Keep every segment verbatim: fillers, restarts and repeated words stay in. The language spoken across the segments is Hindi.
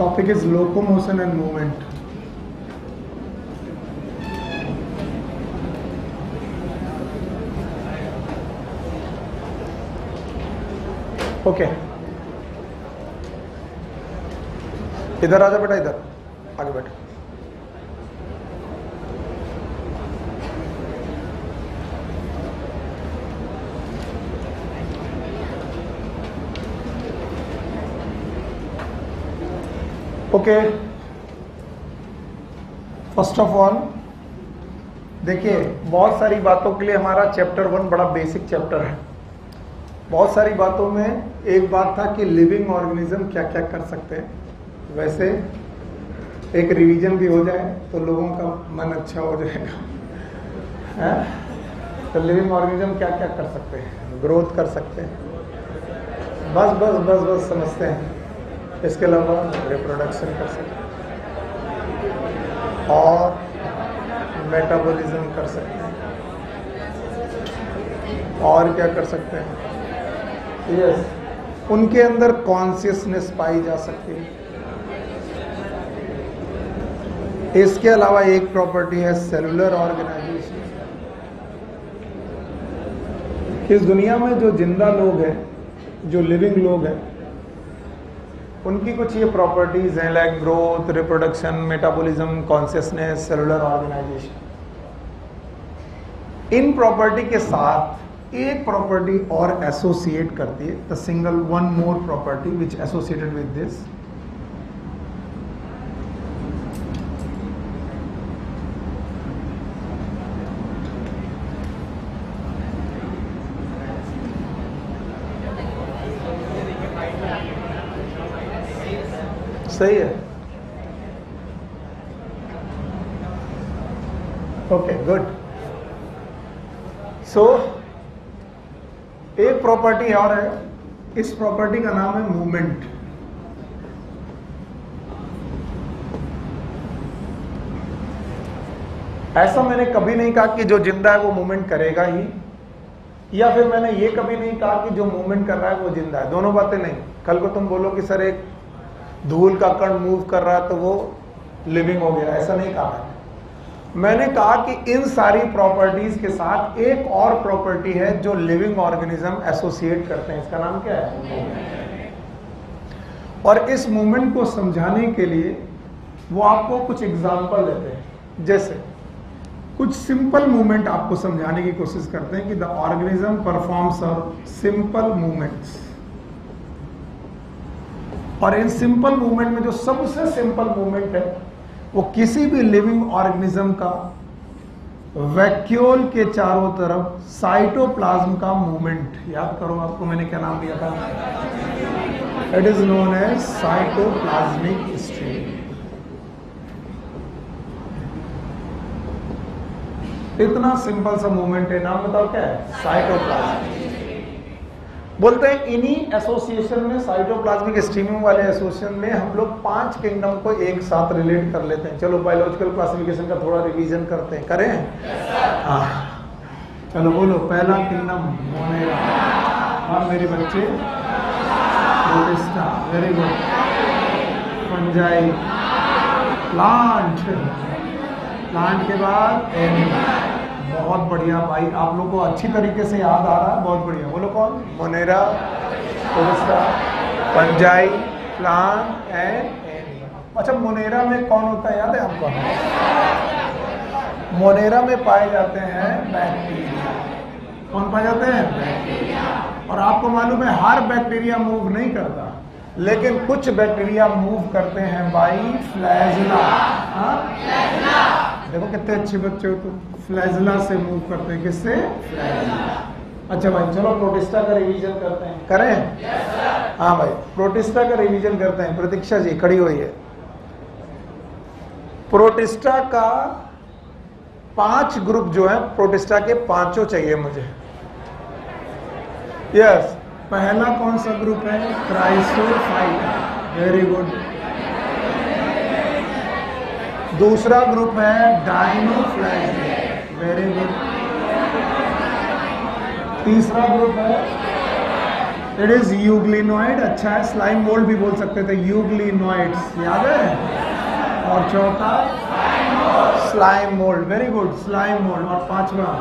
topic is locomotion and movement. Okay okay. इधर आजा बेटा, इधर आगे बैठ। ओके, फर्स्ट ऑफ ऑल देखिए, बहुत सारी बातों के लिए हमारा चैप्टर वन बड़ा बेसिक चैप्टर है। बहुत सारी बातों में एक बात था कि लिविंग ऑर्गेनिज्म क्या क्या कर सकते हैं। वैसे एक रिवीजन भी हो जाए तो लोगों का मन अच्छा हो जाएगा, है? तो लिविंग ऑर्गेनिज्म क्या क्या कर सकते हैं? ग्रोथ कर सकते हैं, बस बस बस बस समझते हैं। इसके अलावा रिप्रोडक्शन कर सकते हैं और मेटाबॉलिज्म कर सकते हैं। और क्या कर सकते हैं? Yes yes. उनके अंदर कॉन्शियसनेस पाई जा सकती है। इसके अलावा एक प्रॉपर्टी है सेलुलर ऑर्गेनाइजेशन। इस दुनिया में जो जिंदा लोग हैं, जो लिविंग लोग हैं, उनकी कुछ ये प्रॉपर्टीज हैं, like growth, reproduction, metabolism, consciousness, cellular organisation. इन प्रॉपर्टी के साथ एक प्रॉपर्टी और एसोसिएट करती है, the single one more property which associated with this, सही है? Okay, good. सो एक प्रॉपर्टी और है, इस प्रॉपर्टी का नाम है मूवमेंट। ऐसा मैंने कभी नहीं कहा कि जो जिंदा है वो मूवमेंट करेगा ही, या फिर मैंने ये कभी नहीं कहा कि जो मूवमेंट कर रहा है वो जिंदा है। दोनों बातें नहीं। कल को तुम बोलो कि सर एक धूल का कण मूव कर रहा है तो वो लिविंग हो गया, ऐसा नहीं कहा मैंने। मैंने कहा कि इन सारी प्रॉपर्टीज के साथ एक और प्रॉपर्टी है जो लिविंग ऑर्गेनिज्म एसोसिएट करते हैं। इसका नाम क्या है? और इस मूवमेंट को समझाने के लिए वो आपको कुछ एग्जांपल देते हैं। जैसे कुछ सिंपल मूवमेंट आपको समझाने की कोशिश करते हैं कि the organism performs simple movements. और इन सिंपल मूवमेंट में जो सबसे सिंपल मूवमेंट है वो किसी भी लिविंग ऑर्गेनिज्म का वैक्यूल के चारों तरफ साइटोप्लाज्म का मूवमेंट। याद करो, आपको मैंने क्या नाम दिया था? It is known as cytoplasmic stream. इतना सिंपल सा मूवमेंट है, नाम बताओ क्या है? साइटोप्लाज्म। बोलते हैं इन्हीं एसोसिएशन में, साइटोप्लाज्मिक स्ट्रीमिंग वाले एसोसिएशन में हम लोग पांच किंगडम को एक साथ रिलेट कर लेते हैं। चलो बायोलॉजिकल क्लासिफिकेशन का थोड़ा रिवीजन करते हैं, करें? हाँ, चलो बोलो। पहला किंगडम मोनेरा। हाँ मेरे बच्चे, protista, very good. Fungi, plant, plant के बाद एनिमल। बहुत बढ़िया भाई, आप लोग को अच्छी तरीके से याद आ रहा है, बहुत बढ़िया। बोलो कौन? Monera, protista, fungi, plant and animal. अच्छा, मोनेरा में कौन होता है याद है आपको? मोनेरा में पाए जाते हैं बैक्टीरिया। कौन पाए जाते हैं? बैक्टीरिया। और आपको मालूम है हर बैक्टीरिया मूव नहीं करता, लेकिन कुछ बैक्टीरिया मूव करते हैं बाई फ्लैजिला। देखो कितने अच्छे बच्चे हो तुम, फ्लैजिला से मूव करते हैं। किससे? फ्लैजिला। अच्छा भाई, चलो प्रोटिस्टा का रिवीजन करते हैं, करें? yes, sir. हाँ भाई, प्रोटिस्टा का रिवीजन करते हैं। प्रतीक्षा जी खड़ी हुई है। प्रोटिस्टा का पांच ग्रुप जो है, प्रोटिस्टा के पांचों चाहिए मुझे। Yes yes. पहला कौन सा ग्रुप है? क्राइसोफाइटा। Very good. दूसरा ग्रुप है डाइनोफ्लैजिया। Very good. तीसरा ग्रुप है इट इज यूग्लिनॉइड। अच्छा है, स्लाइम मोल्ड भी बोल सकते थे, यूग्लिनॉइड्स, याद है। और चौथा slime mould, very good, slime mould. और पांचवा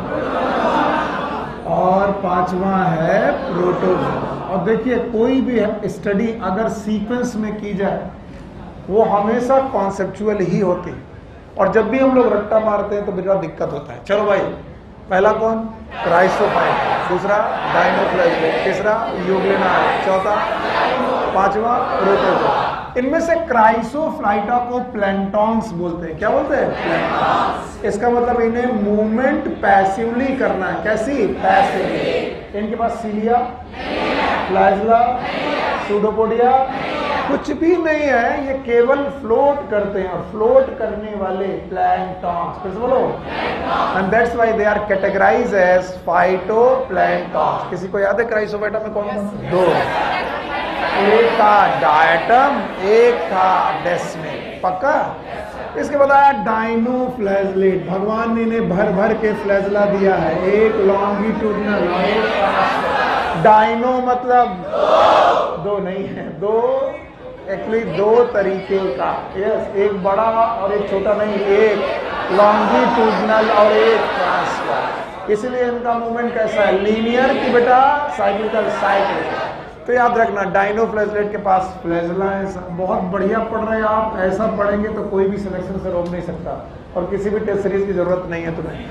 और पांचवा है प्रोटोजोआ। और देखिए कोई भी स्टडी अगर सीक्वेंस में की जाए वो हमेशा कॉन्सेप्चुअल ही होती है, और जब भी हम लोग रट्टा मारते हैं तो बेटा दिक्कत होता है। चलो भाई, पहला कौन? क्राइसोफाइट, दूसरा डायनोफ्लाइट, तीसरा यूग्लिनॉइड, चौथा पांचवा प्रोटोजोआ। इनमें से क्राइसोफ्लाइटा को प्लैंटॉन्स बोलते हैं। क्या बोलते हैं? प्लैंटॉन्स। इसका मतलब इन्हें मूवमेंट पैसिवली करना है। कैसी? पैसिवली। इनके पास सीलिया, फ्लैजला, सूडोपोडिया कुछ भी नहीं है, ये केवल फ्लोट करते हैं, और फ्लोट करने वाले प्लैंटॉन्स, फिर से बोलो, and that's why they are categorised as phytoplanktons. किसी को याद है क्राइसोफाइटा में कौन कौन? दो, एक था डायटम, एक था डेस्मिन। पक्का? इसके बाद आया डाइनोफ्लैजलेट। भगवान ने इन्हें भर भर के फ्लैजला दिया है, एक लॉन्गिट्यूडनल और एक डाइनो मतलब दो नहीं है, दो एक्चुअली दो तरीके का। यस, एक बड़ा और एक छोटा नहीं, एक लॉन्गिट्यूडनल और एक ट्रांसवर्स। इसलिए इनका मूवमेंट कैसा है? लीनियर की बेटा साइक्लिकल साइकिल। तो याद रखना, डाइनोफ्लैजलेट के पास फ्लैजला है। बहुत बढ़िया पढ़ रहे हैं आप, ऐसा पढ़ेंगे तो कोई भी सिलेक्शन से रोक नहीं सकता, और किसी भी टेस्ट सीरीज की जरूरत नहीं है तुम्हें।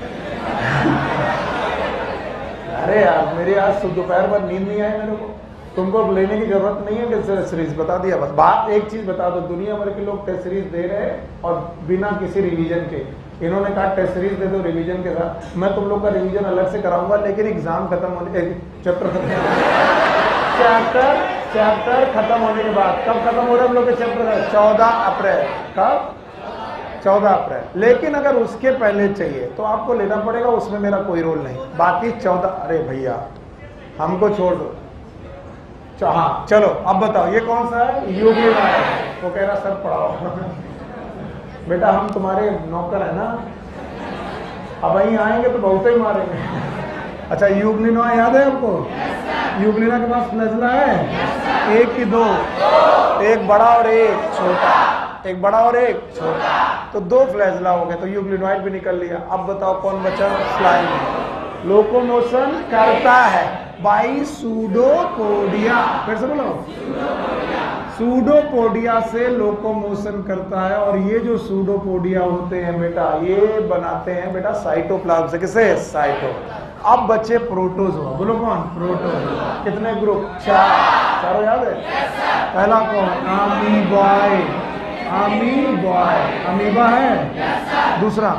अरे यार, मेरी आज दोपहर भर नींद नहीं आई मेरे को, तुमको लेने की जरूरत नहीं है टेस्ट सीरीज, बता दिया बस। बात एक चीज बता दो, दुनिया भर के लोग टेस्ट सीरीज दे रहे हैं और बिना किसी रिवीजन के। इन्होंने कहा टेस्ट सीरीज दे दो रिवीजन के साथ। मैं तुम लोग का रिवीजन अलग से कराऊंगा, लेकिन एग्जाम खत्म होने, चैप्टर खत्म चैप्टर चैप्टर खत्म होने के बाद। कब खत्म हो रहे हम लोग के चैप्टर? चौदह अप्रैल। कब? चौदह अप्रैल। लेकिन अगर उसके पहले चाहिए तो आपको लेना पड़ेगा, उसमें मेरा कोई रोल नहीं। बाकी चौदह, अरे भैया हमको छोड़ दो। हाँ चलो, अब बताओ ये कौन सा है? यूग्लिनॉइड। वो कह रहा सर पढ़ाओ। बेटा हम तुम्हारे नौकर है ना, अब वहीं आएंगे तो बहुत ही मारेंगे। अच्छा, यूग्लिनॉइड याद है आपको? यूग्लिना के पास फ्लैजला है, एक की दो, एक बड़ा और एक छोटा, एक बड़ा और एक छोटा, तो दो फ्लैजला हो गए, तो यूग्लिनॉइड भी निकल लिया। अब बताओ कौन बचा? स्लाइम। लोकोमोशन करता है बाई सूडोपोडिया। फिर से बोलो, सूडोपोडिया से लोकोमोशन करता है, और ये जो सूडोपोडिया होते हैं बेटा, ये बनाते हैं बेटा साइटोप्लाज्म से। किसे? साइटो। अब बचे प्रोटोजोआ। बोलो कौन? प्रोटोजोआ। कितने ग्रुप? चार। चारों याद है? पहला कौन? अमीबॉय। अमीबॉय, अमीबा है। दूसरा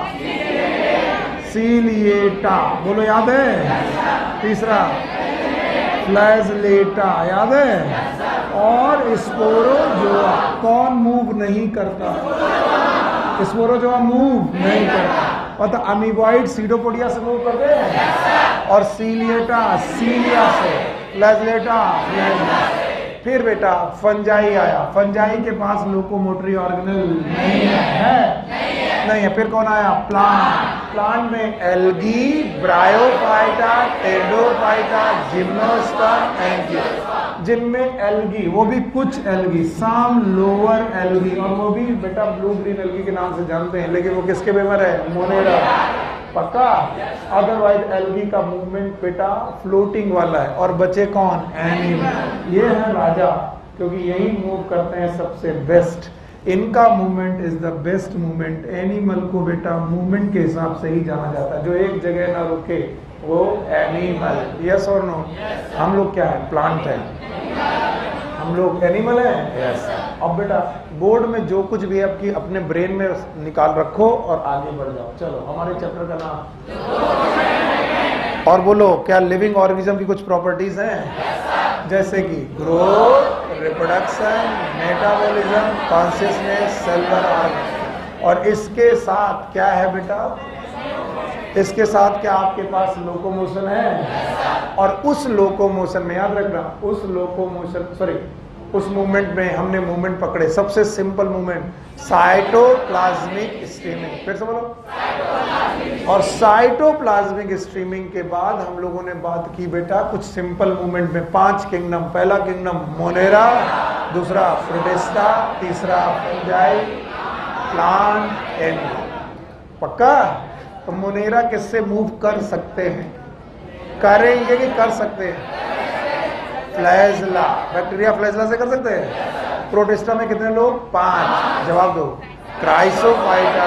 सीलिएटा, बोलो याद है। तीसरा फ्लैजलेटा, याद है। और स्पोरोजोआ। कौन मूव नहीं करता? स्पोरोजोआ मूव नहीं करता। पता, अमीबॉइड सीडोपोडिया से मूव करते हैं, और सीलिएटा सीलिया से, फ्लैजलेटा फ्लैजला। फिर बेटा फंजाई आया। फंजाई के पास लोकोमोटरी ऑर्गेनल नहीं है, नहीं है। फिर कौन आया? प्लांट। प्लांट में algae, bryophyta, pteridophyta, gymnosperm, angio, जिनमें एल्गी, वो भी कुछ एल्गी, साम लोअर एल्गी, और वो भी बेटा ब्लू ग्रीन एल्गी के नाम से जानते हैं, लेकिन वो किसके मेंबर है? मोनेरा। पक्का? अदरवाइज एल्गी का मूवमेंट बेटा फ्लोटिंग वाला है। और बचे कौन? एनिमल। ये है राजा, क्योंकि यही मूव करते हैं सबसे बेस्ट। इनका movement is the best movement. Animal को बेटा मूवमेंट के हिसाब से ही जाना जाता है, जो एक जगह ना रुके वो एनिमल। यस और नो? हम लोग क्या है? प्लांट है। हम लोग एनिमल है। यस। अब बेटा बोर्ड में जो कुछ भी है आपकी अपने ब्रेन में निकाल रखो और आगे बढ़ जाओ। चलो, हमारे चैप्टर का नाम, और बोलो क्या लिविंग ऑर्गेनिज्म की कुछ प्रॉपर्टीज हैं? जैसे कि growth, reproduction, metabolism, consciousness, cellular organ. और इसके साथ क्या है बेटा? इसके साथ क्या आपके पास लोकोमोशन है? और उस लोकोमोशन में याद रखना, उस लोकोमोशन सॉरी उस मूवमेंट में हमने मूवमेंट पकड़े, सबसे सिंपल मूवमेंट साइटोप्लाज्मिक स्ट्रीमिंग। फिर से बोलो। और साइटोप्लाज्मिक स्ट्रीमिंग के बाद हम लोगों ने बात की बेटा कुछ सिंपल मूवमेंट में पांच किंगडम। पहला किंगडम मोनेरा, दूसरा प्रोटिस्टा, तीसरा फंजाई, प्लांट, एनिमल। पक्का? तो मोनेरा किससे मूव कर सकते हैं? करेंगे कि कर सकते हैं? फ्लैजला, बैक्टीरिया फ्लैजला से कर सकते हैं। प्रोटिस्टा में कितने लोग? पांच। जवाब दो। Chrysophyta,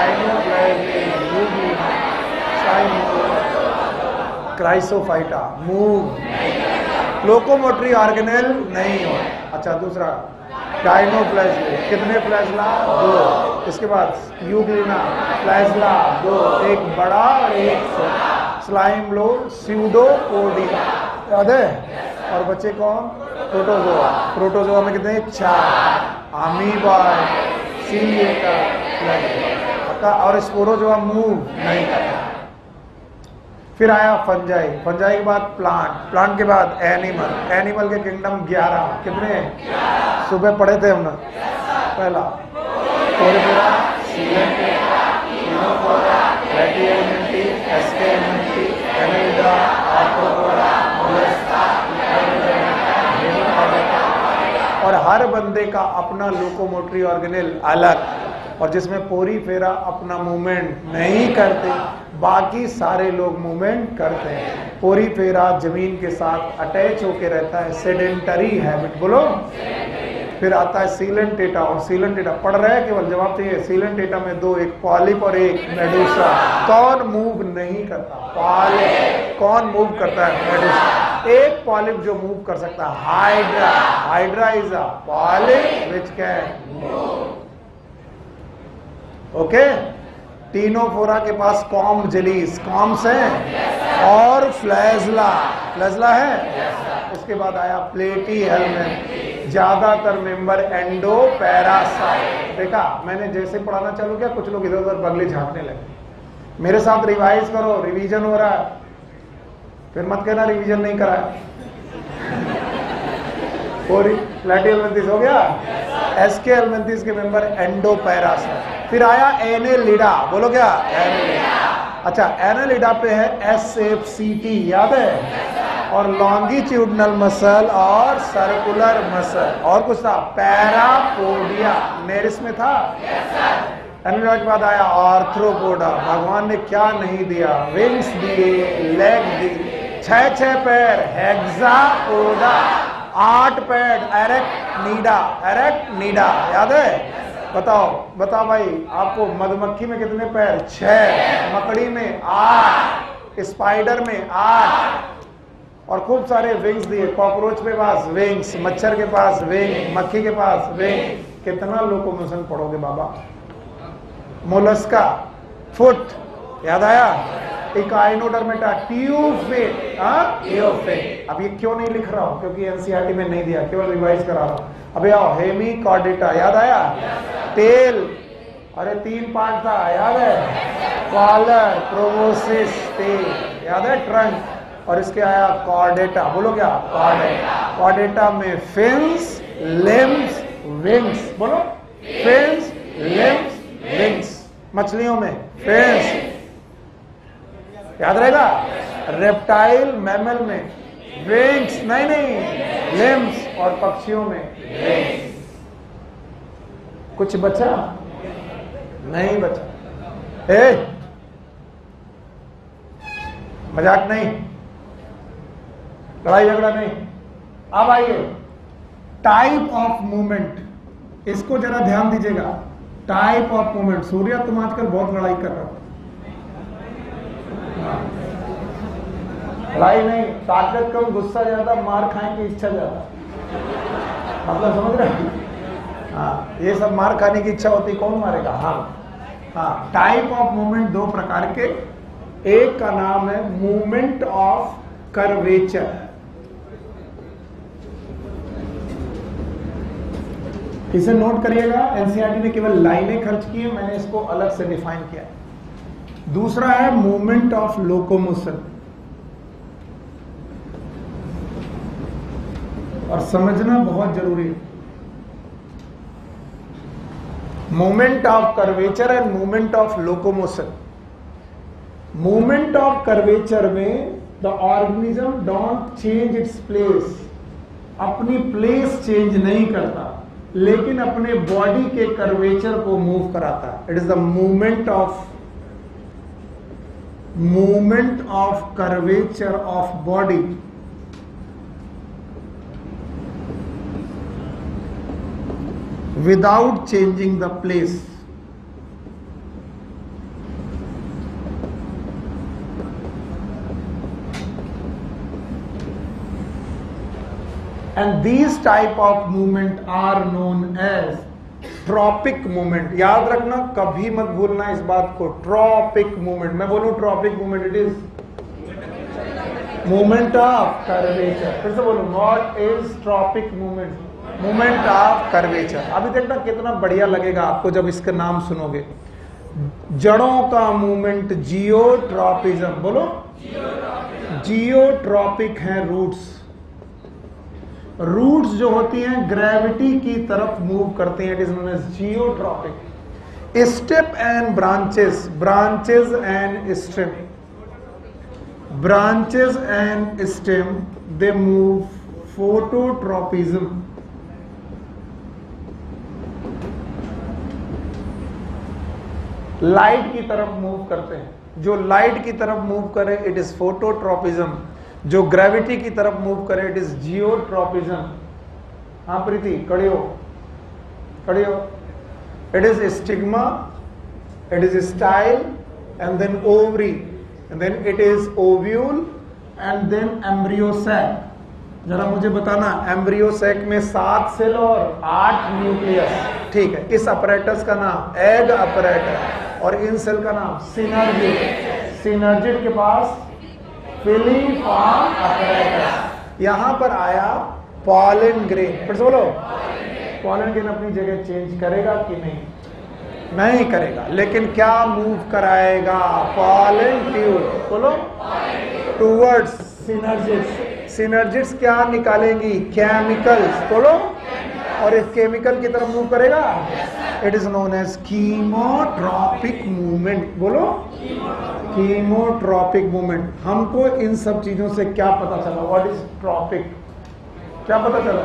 Chrysophyta move, locomotory organelle नहीं हो। अच्छा, दूसरा डायनोफ्लैजला, कितने फ्लैजला? दो। इसके बाद यूग्लिना, फ्लैजला दो, एक बड़ा और एक छोटा। स्लाइम लोड, स्यूडोपोडिया, याद है? और बच्चे कौन? प्रोटोजोआ। प्रोटोजोआ में कितने? चार। Amoeba, ciliata, flagella. और स्पोरोजोआ मूव नहीं करता। फिर आया फंजाई, फंजाई के बाद प्लांट, प्लांट के बाद एनिमल, एनिमल के किंगडम ग्यारह। कितने? सुबह पढ़े थे हमने। पहला कोरिफेरा, सीलेंटेटा, इनोफोरा, रेटिएलिमेंटी, एस्केलिमेंटी, एनेलिडा, आर्थ्रोपोडा, मोलस्का, और हर बंदे का अपना लोकोमोटरी ऑर्गेनेल अलग, और जिसमें पोरीफेरा अपना मूवमेंट नहीं करते, बाकी सारे लोग मूवमेंट करते हैं। पोरीफेरा जमीन के साथ अटैच होके रहता है, सेडेंटरी हैबिट। बोलो। फिर आता है सीलेंटेटा, और सीलेंटेटा पढ़ रहे हैं केवल, जवाब चाहिए। सीलेंटेटा में दो, एक पॉलिप और एक मेडूसा। कौन मूव नहीं करता? पॉलिप। कौन मूव करता है? मेडूसा। एक पॉलिप जो मूव कर सकता है, hydra. Hydra is a polyp which can move. Okay. Ctenophora के पास कॉम जेलीज, कॉम्स हैं, और फ्लैजला, फ्लैजला है। उसके बाद आया प्लेटी हेलमेट, ज्यादातर मेंबर एंडो पैरासाइट। देखा, मैंने जैसे पढ़ाना चालू किया कुछ लोग इधर उधर बगले झांकने लगे। मेरे साथ रिवाइज करो, रिवीजन हो रहा है। फिर मत कहना रिवीजन नहीं कराया। पूरी प्लेटी हेलमेंथिस हो गया। एसके हेलमेंथिस के मेंबर एंडो पैरासाइट। फिर आया एनेलिडा, बोलो क्या? एनेलिडा। अच्छा, एनेलिडा पे है एस एफ सी टी, याद है? और लॉन्गिट्यूडनल मसल और सर्कुलर मसल, और कुछ था? पैरापोडिया, नेरिस में था। एनेलिडा के बाद आया आर्थ्रोपोडा। भगवान ने क्या नहीं दिया? विंग्स दिए, लेग दिए, छह छह पैर, हेक्सापोडा, आठ पैर, एरेक्टनीडा, एरेक्टनीडा, याद है? बताओ बताओ भाई, आपको मधुमक्खी में कितने पैर? छह। मकड़ी में आठ, स्पाइडर में आठ, और खूब सारे विंग्स दिए। कॉकरोच के पास विंग्स, मच्छर के पास विंग, मक्खी के पास विंग। कितना लोकोमोशन पढ़ोगे बाबा? मोलस्का, फुट, याद आया? इकाइनोडर्मेटा, ट्यूफिट, हाँ ट्यूफिट। अब ये क्यों नहीं लिख रहा हूं? क्योंकि एनसीईआरटी में नहीं दिया, केवल रिवाइज करा रहा हूं। अबे आओ, हेमिकॉर्डेटा, याद आया? टेल, अरे तीन पार्ट था, याद है? कॉलर, प्रोबोसिस, टेल, याद है? ट्रंक, और इसके आया कॉर्डेटा। बोलो क्या? कॉर्डेटा। कॉर्डेटा में फिन्स, लिम्स, विंग्स। बोलो। Fins, limbs, wings. मछलियों में फिन्स, याद रहेगा? रेप्टाइल मैमल में विंग्स, नहीं नहीं लिम्स, और पक्षियों में विंग्स। कुछ बचा? नहीं बचा। ए मजाक नहीं, लड़ाई झगड़ा नहीं। अब आइए टाइप ऑफ मूवमेंट, इसको जरा ध्यान दीजिएगा। Type of movement. सूर्य, तुम आजकल बहुत लड़ाई कर रहे हो। लड़ाई नहीं, ताकत कम, गुस्सा ज्यादा, मार खाने की इच्छा ज्यादा। मतलब समझ रहे हैं? हाँ, ये सब मार खाने की इच्छा होती, कौन मारेगा? हाँ हाँ। टाइप ऑफ मूवमेंट दो प्रकार के, एक का नाम है मूवमेंट ऑफ कर्वेचर। इसे नोट करिएगा, एनसीईआरटी ने केवल लाइनें खर्च की है, मैंने इसको अलग से डिफाइन किया है। दूसरा है मूवमेंट ऑफ लोकोमोशन। और समझना बहुत जरूरी है। Movement of curvature and movement of locomotion. Movement of curvature में the organism don't change its place, अपनी प्लेस चेंज नहीं करता, लेकिन अपने बॉडी के कर्वेचर को मूव कराता है। It is the movement of movement of curvature of body without changing the place. And these type of movement are known as tropic movement. याद रखना, कभी मत भूलना इस बात को, ट्रॉपिक मूवमेंट। मैं बोलूं tropic movement, it is movement of curvature. फिर से बोलूं, what is tropic movement? Movement of curvature. अभी देखना कितना बढ़िया लगेगा आपको जब इसका नाम सुनोगे। जड़ों का मूवमेंट जियोट्रॉपिज्म। बोलो, जियोट्रॉपिक है रूट्स। रूट्स जो होती हैं ग्रेविटी की तरफ मूव करती हैं, it is known as geotropic. Step and branches, branches and stem, branches and stem they move phototropism. Light की तरफ मूव करते हैं, जो लाइट की तरफ मूव करे इट इज फोटोट्रॉपिज्म, जो ग्रेविटी की तरफ मूव करे इट इज जियोट्रॉपिज्म। हाँ प्रीति, खड़े हो, खड़े हो। It is stigma, it is style and then ovary and then it is ovule and then embryo sac. जरा मुझे बताना, एम्ब्रियोसैक में सात सेल और आठ न्यूक्लियस, ठीक है। इस अपरेटस का नाम एग अपरेटस और इन सेल का नाम सिनर्जिड। सिनर्जिड के पास फिलीफॉर्म अपरेटस। यहां पर आया पॉलन ग्रेन। फिर से बोलो, पॉलन ग्रेन अपनी जगह चेंज करेगा कि नहीं? नहीं करेगा, लेकिन क्या मूव कराएगा? Pollen tube. बोलो, टूवर्ड्स सिनर्जिड्स। सिनर्जिड्स क्या निकालेंगी? केमिकल्स। बोलो, और इस केमिकल की तरफ मूव करेगा। It is known as chemotropic movement. बोलो, कीमोट्रॉपिक मूवमेंट। हमको इन सब चीजों से क्या पता चला? What is tropic? क्या पता चला?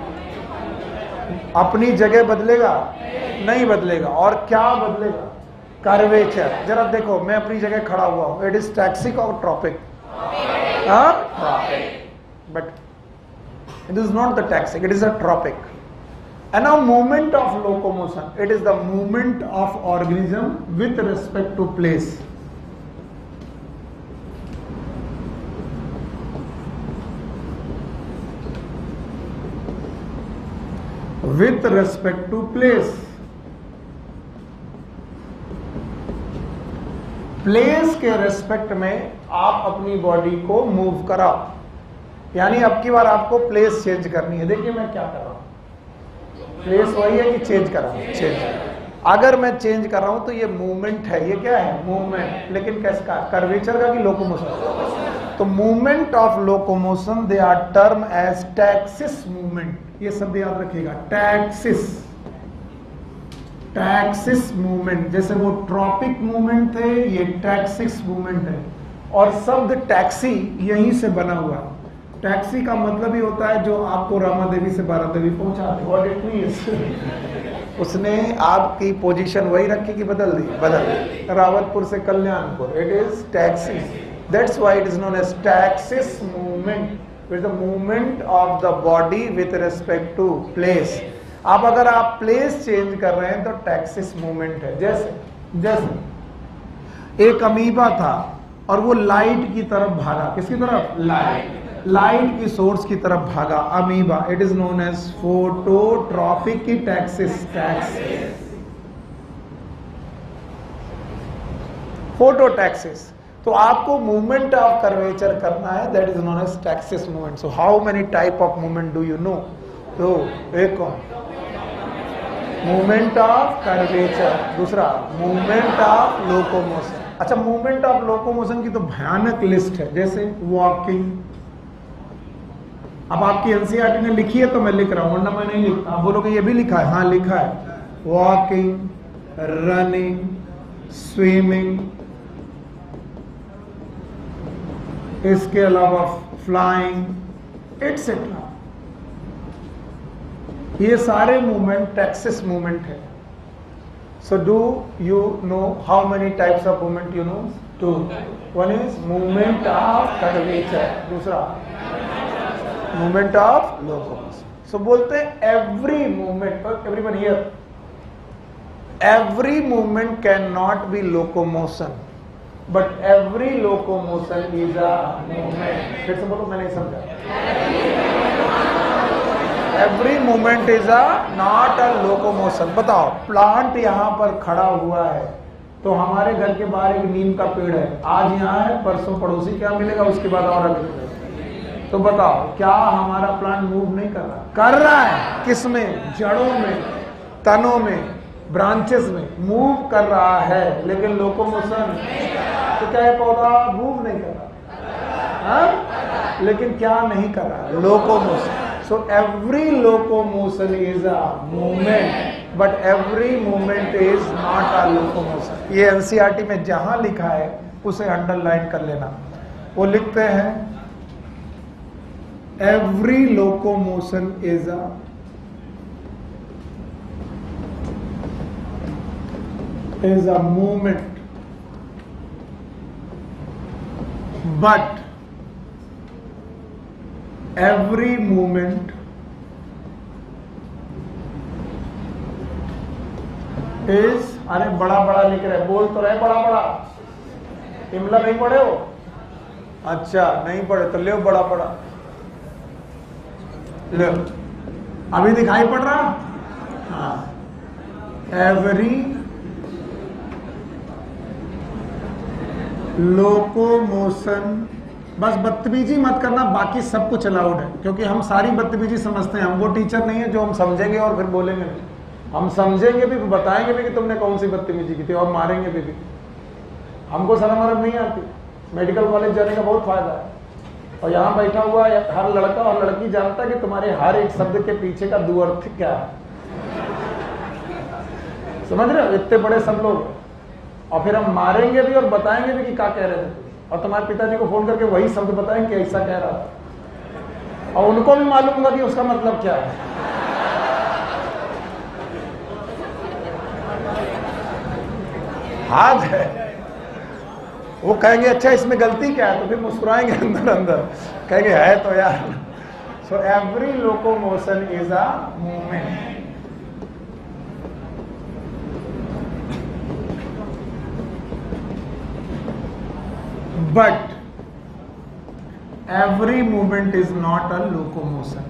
अपनी जगह बदलेगा? नहीं बदलेगा। और क्या बदलेगा? कर्वेचर। जरा देखो, मैं अपनी जगह खड़ा हुआ हूं, इट इज टैक्सिक और tropic? Tropic, but it is not the taxic, it is a tropic. And now movement of locomotion, it is the movement of organism with respect to place. With respect to place. Place के रेस्पेक्ट में आप अपनी बॉडी को मूव कराओ, यानी अब की बार आपको प्लेस चेंज करनी है। देखिए मैं क्या कर रहा हूं, प्लेस वही है कि चेंज कर रहा हूं? चेंज। अगर मैं चेंज कर रहा हूं तो ये मूवमेंट है। ये क्या है? मूवमेंट। लेकिन कैसा? कर्वेचर का कि लोकोमोशन? तो movement of locomotion they are term as taxis movement. ये शब्द याद रखिएगा, टैक्सिस। टैक्सिस मूवमेंट, जैसे वो ट्रॉपिक मूवमेंट थे, ये टैक्सिस मूवमेंट है। और शब्द टैक्सी यहीं से बना हुआ है। टैक्सी का मतलब ही होता है जो आपको रामा देवी से बारा देवी पहुंचा दे। What it means? उसने आपकी पोजीशन वही रखी कि बदल दी? बदल दी। रावतपुर से Kalyanpur, it is taxi. That's why it is known as taxis movement. It is the movement of the body with respect to place. अब अगर आप प्लेस चेंज कर रहे हैं तो टैक्सिस मूवमेंट है। जैसे जैसे एक अमीबा था और वो लाइट की तरफ भागा। किसकी तरफ? लाइट। लाइट की सोर्स की तरफ भागा amoeba. It is known as phototropic की टैक्सिस। Taxis, phototaxis. तो आपको मूवमेंट ऑफ कर्वेचर करना है, that is known as taxis movement. So how many type of movement do you know? तो एक कौन? मूवमेंट ऑफ कर्वेचर, दूसरा मूवमेंट ऑफ लोकोमोशन। अच्छा, मूवमेंट ऑफ लोकोमोशन की तो भयानक लिस्ट है, जैसे वॉकिंग, अब आपकी एनसीईआरटी ने लिखी है तो मैं लिख रहा हूं, वरना मैं नहीं लिखता। आप बोलोगे ये भी लिखा है, हाँ लिखा है, वॉकिंग, रनिंग, स्विमिंग, इसके अलावा फ्लाइंग एटसेट्रा, ये सारे मूवमेंट टैक्सिस मूवमेंट है। So do you know how many types of movement you know? Two. One is movement of curvature, दूसरा मूवमेंट ऑफ लोकोमोशन। सो बोलते हैं every movement, everyone here, every movement can not be locomotion but every locomotion is a movement. फिर से बोलो, मैं नहीं समझा। Every movement is a not a locomotion. बताओ, प्लांट यहां पर खड़ा हुआ है तो हमारे घर के बाहर एक नीम का पेड़ है, आज यहाँ है, परसों पड़ोसी क्या मिलेगा, उसके बाद और आगे मिलेगा। तो बताओ, क्या हमारा प्लांट मूव नहीं कर रहा? कर रहा है। किसमें? जड़ों में, तनों में, ब्रांचेस में मूव कर रहा है, लेकिन लोकोमोशन। तो क्या ये पौधा मूव नहीं कर रहा? हाँ? लेकिन क्या नहीं कर रहा? Locomotion. So every locomotion is a movement, but every movement is not a locomotion. ये एनसीईआरटी में जहां लिखा है उसे अंडरलाइन कर लेना। वो लिखते हैं every locomotion is a is a movement, but every movement is, अरे बड़ा बड़ा लिख रहे, बोल तो रहे बड़ा बड़ा। इमला नहीं पढ़े हो? अच्छा नहीं पढ़े तो ले बड़ा बड़ा ले। अभी दिखाई पड़ रहा? हाँ। एवरी लोकोमोशन, बस बदतमीजी मत करना, बाकी सब कुछ अलाउड है, क्योंकि हम सारी बदतमीजी समझते हैं। हम वो टीचर नहीं है जो हम समझेंगे और फिर बोलेंगे नहीं। हम समझेंगे भी, बताएंगे भी कि तुमने कौन सी बदतमीजी की थी, और मारेंगे भी, भी। हमको शर्म वरम नहीं आती। मेडिकल कॉलेज जाने का बहुत फायदा है, और यहाँ बैठा हुआ हर लड़का और लड़की जानता है कि तुम्हारे हर एक शब्द के पीछे का दुअर्थ क्या है। समझ रहे हो? इतने बड़े सब लोग, और फिर हम मारेंगे भी और बताएंगे भी कि क्या कह रहे थे, और तुम्हारे पिताजी को फोन करके वही शब्द बताएं कि ऐसा कह रहा था, और उनको भी मालूम होगा कि उसका मतलब क्या है। हाथ है, वो कहेंगे अच्छा इसमें गलती क्या है, तो फिर मुस्कुराएंगे अंदर अंदर, कहेंगे है तो यार। So every locomotion is a movement. But every movement is not a locomotion.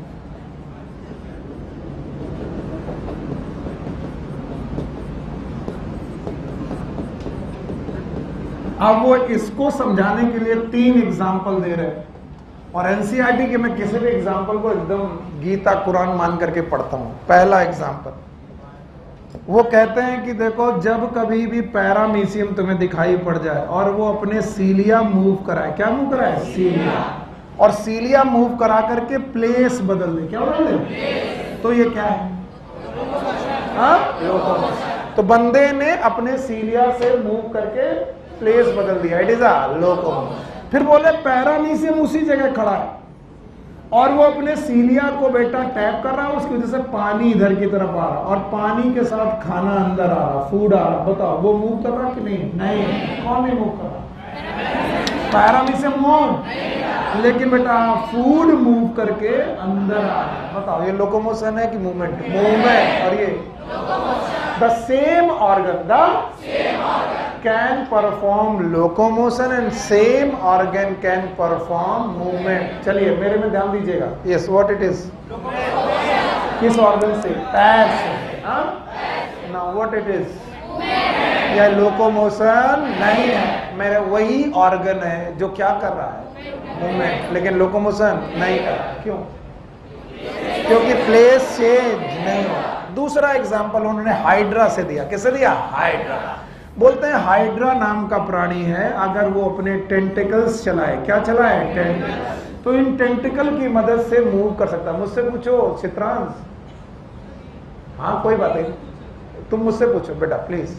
अब वो इसको समझाने के लिए तीन एग्जाम्पल दे रहे हैं, और एनसीईआरटी के मैं किसी भी एग्जाम्पल को एकदम गीता कुरान मान करके पढ़ता हूं। पहला एग्जाम्पल, वो कहते हैं कि देखो, जब कभी भी पैरामीशियम तुम्हें दिखाई पड़ जाए और वो अपने सीलिया मूव कराए, क्या मूव कराए? सीलिया, और सीलिया मूव करा करके प्लेस बदल दे, क्या बदल दे? तो ये क्या है? हाँ, तो बंदे ने अपने सीलिया से मूव करके प्लेस बदल दिया, इट इज अ लोकोमोशन। फिर बोले पैरामीशियम उसी जगह खड़ा है और वो अपने सीलिया को बेटा टैप कर रहा है, उसकी वजह से पानी इधर की तरफ आ रहा, और पानी के साथ खाना अंदर आ रहा, फूड आ रहा। बताओ वो मूव कर रहा कि नहीं? नहीं। कौन नहीं मूव कर रहा? पैरामीशियम मूव, लेकिन बेटा फूड मूव करके अंदर आ रहा। बताओ ये लोकोमोशन है कि मूवमेंट? मूवमेंट। और ये the same organ, the can perform locomotion and same organ can perform movement। चलिए मेरे में ध्यान दीजिएगा। Yes, what it is? किस ऑर्गन से? पैर से। हाँ? Now what it is? यह लोकोमोशन नहीं है, मेरे वही ऑर्गन है जो क्या कर रहा है? मूवमेंट, लेकिन लोकोमोशन नहीं कर रहा। क्यों? क्योंकि प्लेस चेंज नहीं हो रहा। दूसरा एग्जाम्पल उन्होंने हाइड्रा से दिया। किससे दिया? हाइड्रा। बोलते हैं हाइड्रा नाम का प्राणी है, अगर वो अपने टेंटिकल्स चलाए, क्या चलाए? टेंटिकल्स, तो इन टेंटिकल की मदद से मूव कर सकता है। मुझसे पूछो चित्रांश, हाँ कोई बात नहीं, तुम मुझसे पूछो बेटा प्लीज।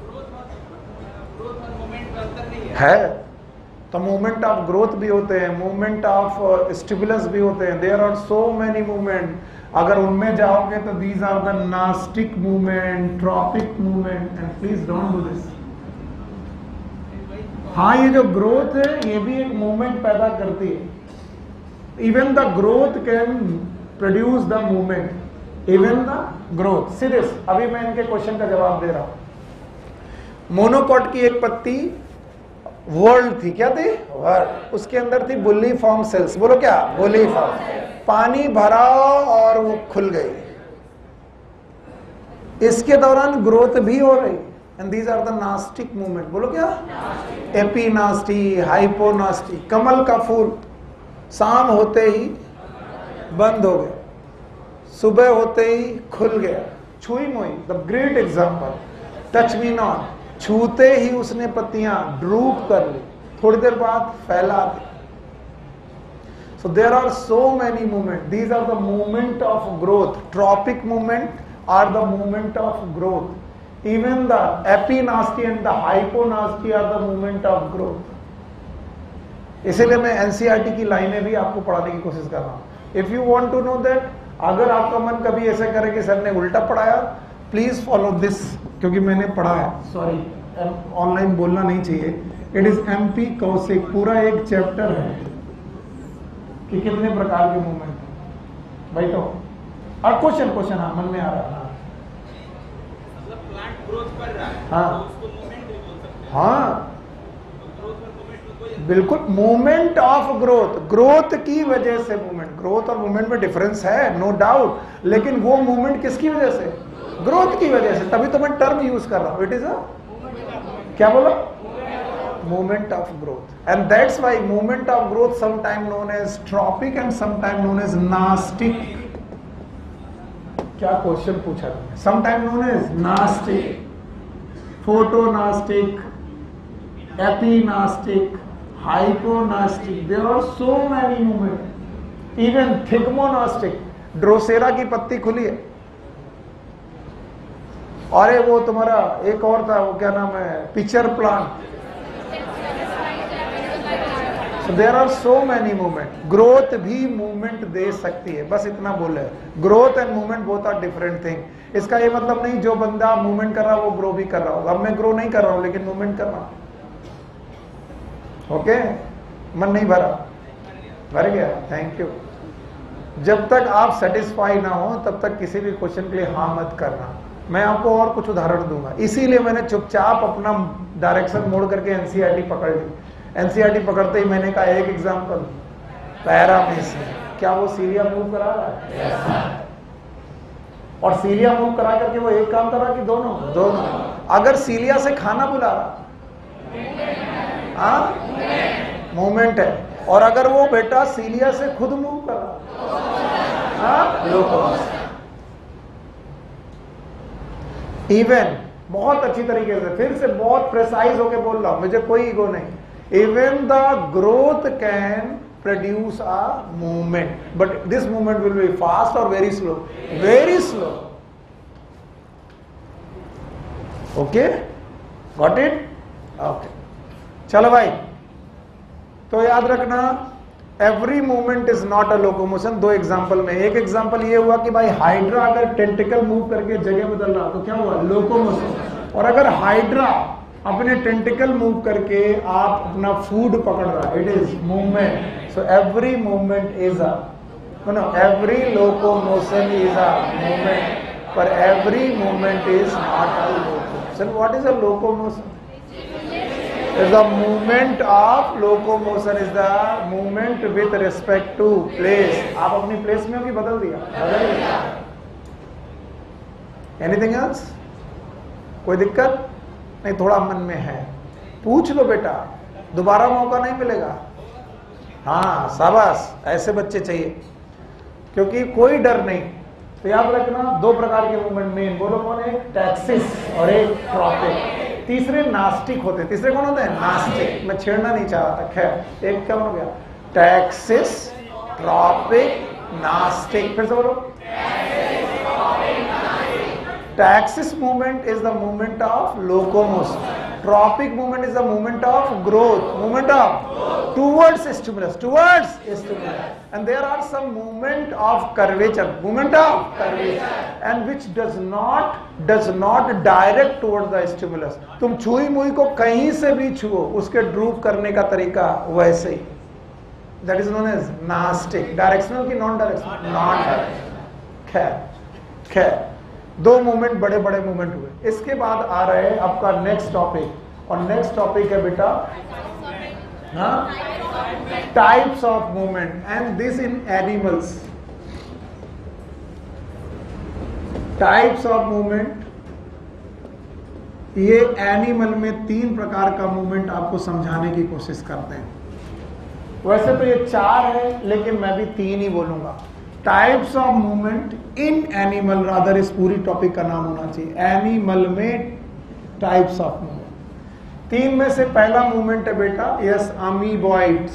है तो मूवमेंट ऑफ ग्रोथ भी होते हैं, मूवमेंट ऑफ स्टिमुलस भी होते हैं, there are so many movement. अगर उनमें जाओगे तो these are the nastic movement, tropic movement, and please don't do this. हाँ ये जो ग्रोथ है ये भी एक मूवमेंट पैदा करती है। Even the growth can produce the movement, even the growth. Serious, अभी मैं इनके क्वेश्चन का जवाब दे रहा हूं। मोनोकॉट की एक पत्ती वर्ल्ड थी, क्या थी? वर्ल्ड। उसके अंदर थी बुल्ली फॉर्म सेल्स। बोलो क्या? Bulliform. पानी भरा और वो खुल गई। इसके दौरान ग्रोथ भी हो रही, and these are the nastic movement. बोलो क्या? एपीनास्टी, हाइपोनास्टी। कमल का फूल शाम होते ही बंद हो गया, सुबह होते ही खुल गया। छुई मोई the great example, touch me not. छूते ही उसने पत्तियां ड्रूप कर ली, थोड़ी देर बाद फैला दी। So there are so many movement, these are the movement of growth. Tropic movement are the movement of growth. Even the epinasty and the hyponasty are the movement of growth. इसीलिए मैं एनसीईआरटी की लाइनें भी आपको पढ़ाने की कोशिश कर रहा हूं। If you want to know that, अगर आपका मन कभी ऐसे करे कि सर ने उल्टा पढ़ाया, प्लीज फॉलो दिस, क्योंकि मैंने पढ़ा है। सॉरी, ऑनलाइन बोलना नहीं चाहिए। इट इज एमपी कौशिक, पूरा एक चैप्टर है कि कितने प्रकार के मूवमेंट है। भाई तो और क्वेश्चन क्वेश्चन हाँ मन में आ रहा है। मतलब प्लांट ग्रोथ कर रहा है, हाँ तो उसको मूवमेंट भी बोल सकते हैं। हाँ तो ग्रोथ और मूवमेंट में कोई बिल्कुल, मूवमेंट ऑफ ग्रोथ, ग्रोथ की वजह से मूवमेंट। ग्रोथ और मूवमेंट में डिफरेंस है, नो डाउट, लेकिन वो मूवमेंट किसकी वजह से? ग्रोथ की वजह से। तभी तो मैं टर्म यूज कर रहा हूं, इट इज अ क्या बोला? Movement of growth. And that's why movement of growth sometime known as tropic and sometime known as nastic. क्या क्वेश्चन पूछा तुमने? Sometime known as nastic, photonastic, epinastic, hyponastic. There are so many movement. Even thigmonastic, Drosera की पत्ती खुली है। अरे वो तुम्हारा एक और था, वो क्या नाम है, picture plant. So there are so many movement. Growth भी मूवमेंट दे सकती है, बस इतना बोले। Growth and movement both are different thing. इसका ये मतलब नहीं जो बंदा मूवमेंट कर रहा है वो ग्रो भी कर रहा होगा। अब मैं ग्रो नहीं कर रहा हूं लेकिन मूवमेंट कर रहा हूं। Okay okay? मन नहीं भरा? भर गया? Thank you. जब तक आप सेटिस्फाई ना हो तब तक किसी भी क्वेश्चन के लिए हाँ मत करना। मैं आपको और कुछ उदाहरण दूंगा, इसीलिए मैंने चुपचाप अपना डायरेक्शन मोड़ करके एनसीईआरटी पकड़ ली। एनसीईआरटी पकड़ते ही मैंने कहा एक एग्जांपल, पैरामेसिन। क्या वो सीरिया मूव करा रहा है? yes. और सीलिया मूव करा करके वो एक काम कर रहा कि दोनों दोनों। अगर सीलिया से खाना बुला रहा, हाँ मूवमेंट है। और अगर वो बेटा सीलिया से खुद मूव कर रहा, हाँ लोकोमोशन। इवन बहुत अच्छी तरीके से, फिर से बहुत प्रिसाइज होके बोल रहा हूं, मुझे कोई ईगो नहीं। Even the growth can produce a movement, but this movement will be fast और very slow, very slow. Okay, got it? Okay, चलो भाई, तो याद रखना every movement is not a locomotion. दो एग्जांपल में, एक एग्जांपल ये हुआ कि भाई हाइड्रा अगर टेंटिकल मूव करके जगह बदल रहा तो क्या हुआ? लोकोमोशन। और अगर हाइड्रा अपने टेंटिकल मूव करके आप अपना फूड पकड़ रहा, it is movement. So every movement is a no every locomotion is a movement, पर every movement is not a locomotion. What is a locomotion? is the movement of locomotion, is the movement with respect to place. आप अपनी place में हो कि बदल दिया? बदल दिया। Anything else? कोई दिक्कत नहीं? थोड़ा मन में है, पूछ लो बेटा, दोबारा मौका नहीं मिलेगा। हाँ शाबाश, ऐसे बच्चे चाहिए, क्योंकि कोई डर नहीं। तो याद रखना दो प्रकार के मूवमेंट मेन, बोलो कौन? एक टैक्सिस और एक ट्रॉपिक। तीसरे नास्टिक होते हैं। तीसरे कौन होते हैं? नास्टिक। मैं छेड़ना नहीं चाह रहा था, खैर एक क्या हो गया, टैक्सिस, ट्रॉपिक, नास्टिक। फिर से बोलो। Taxis movement is the movement of locomotion, tropic movement is the movement of growth, movement of towards stimulus, towards stimulus, and there are some movement of curvature, movement of curvature, and which does not does not direct towards the stimulus. तुम छुई मुई को कहीं से भी छुओ, उसके ड्रूप करने का तरीका वैसे ही, that is known as nastic. Directional की नॉन डायरेक्शनल? Non directional. खैर खैर दो मूवमेंट, बड़े बड़े मूवमेंट हुए। इसके बाद आ रहे हैं आपका नेक्स्ट टॉपिक, और नेक्स्ट टॉपिक है बेटा types of movement, and this in animals. Types of movement, ये एनिमल में तीन प्रकार का मूवमेंट आपको समझाने की कोशिश करते हैं। वैसे तो ये चार है, लेकिन मैं भी तीन ही बोलूंगा। Types of movement in animal, rather इस पूरी टॉपिक का नाम होना चाहिए एनिमल में टाइप्स ऑफ मूवमेंट। तीन में से पहला मूवमेंट है बेटा, यस, अमीबॉइड।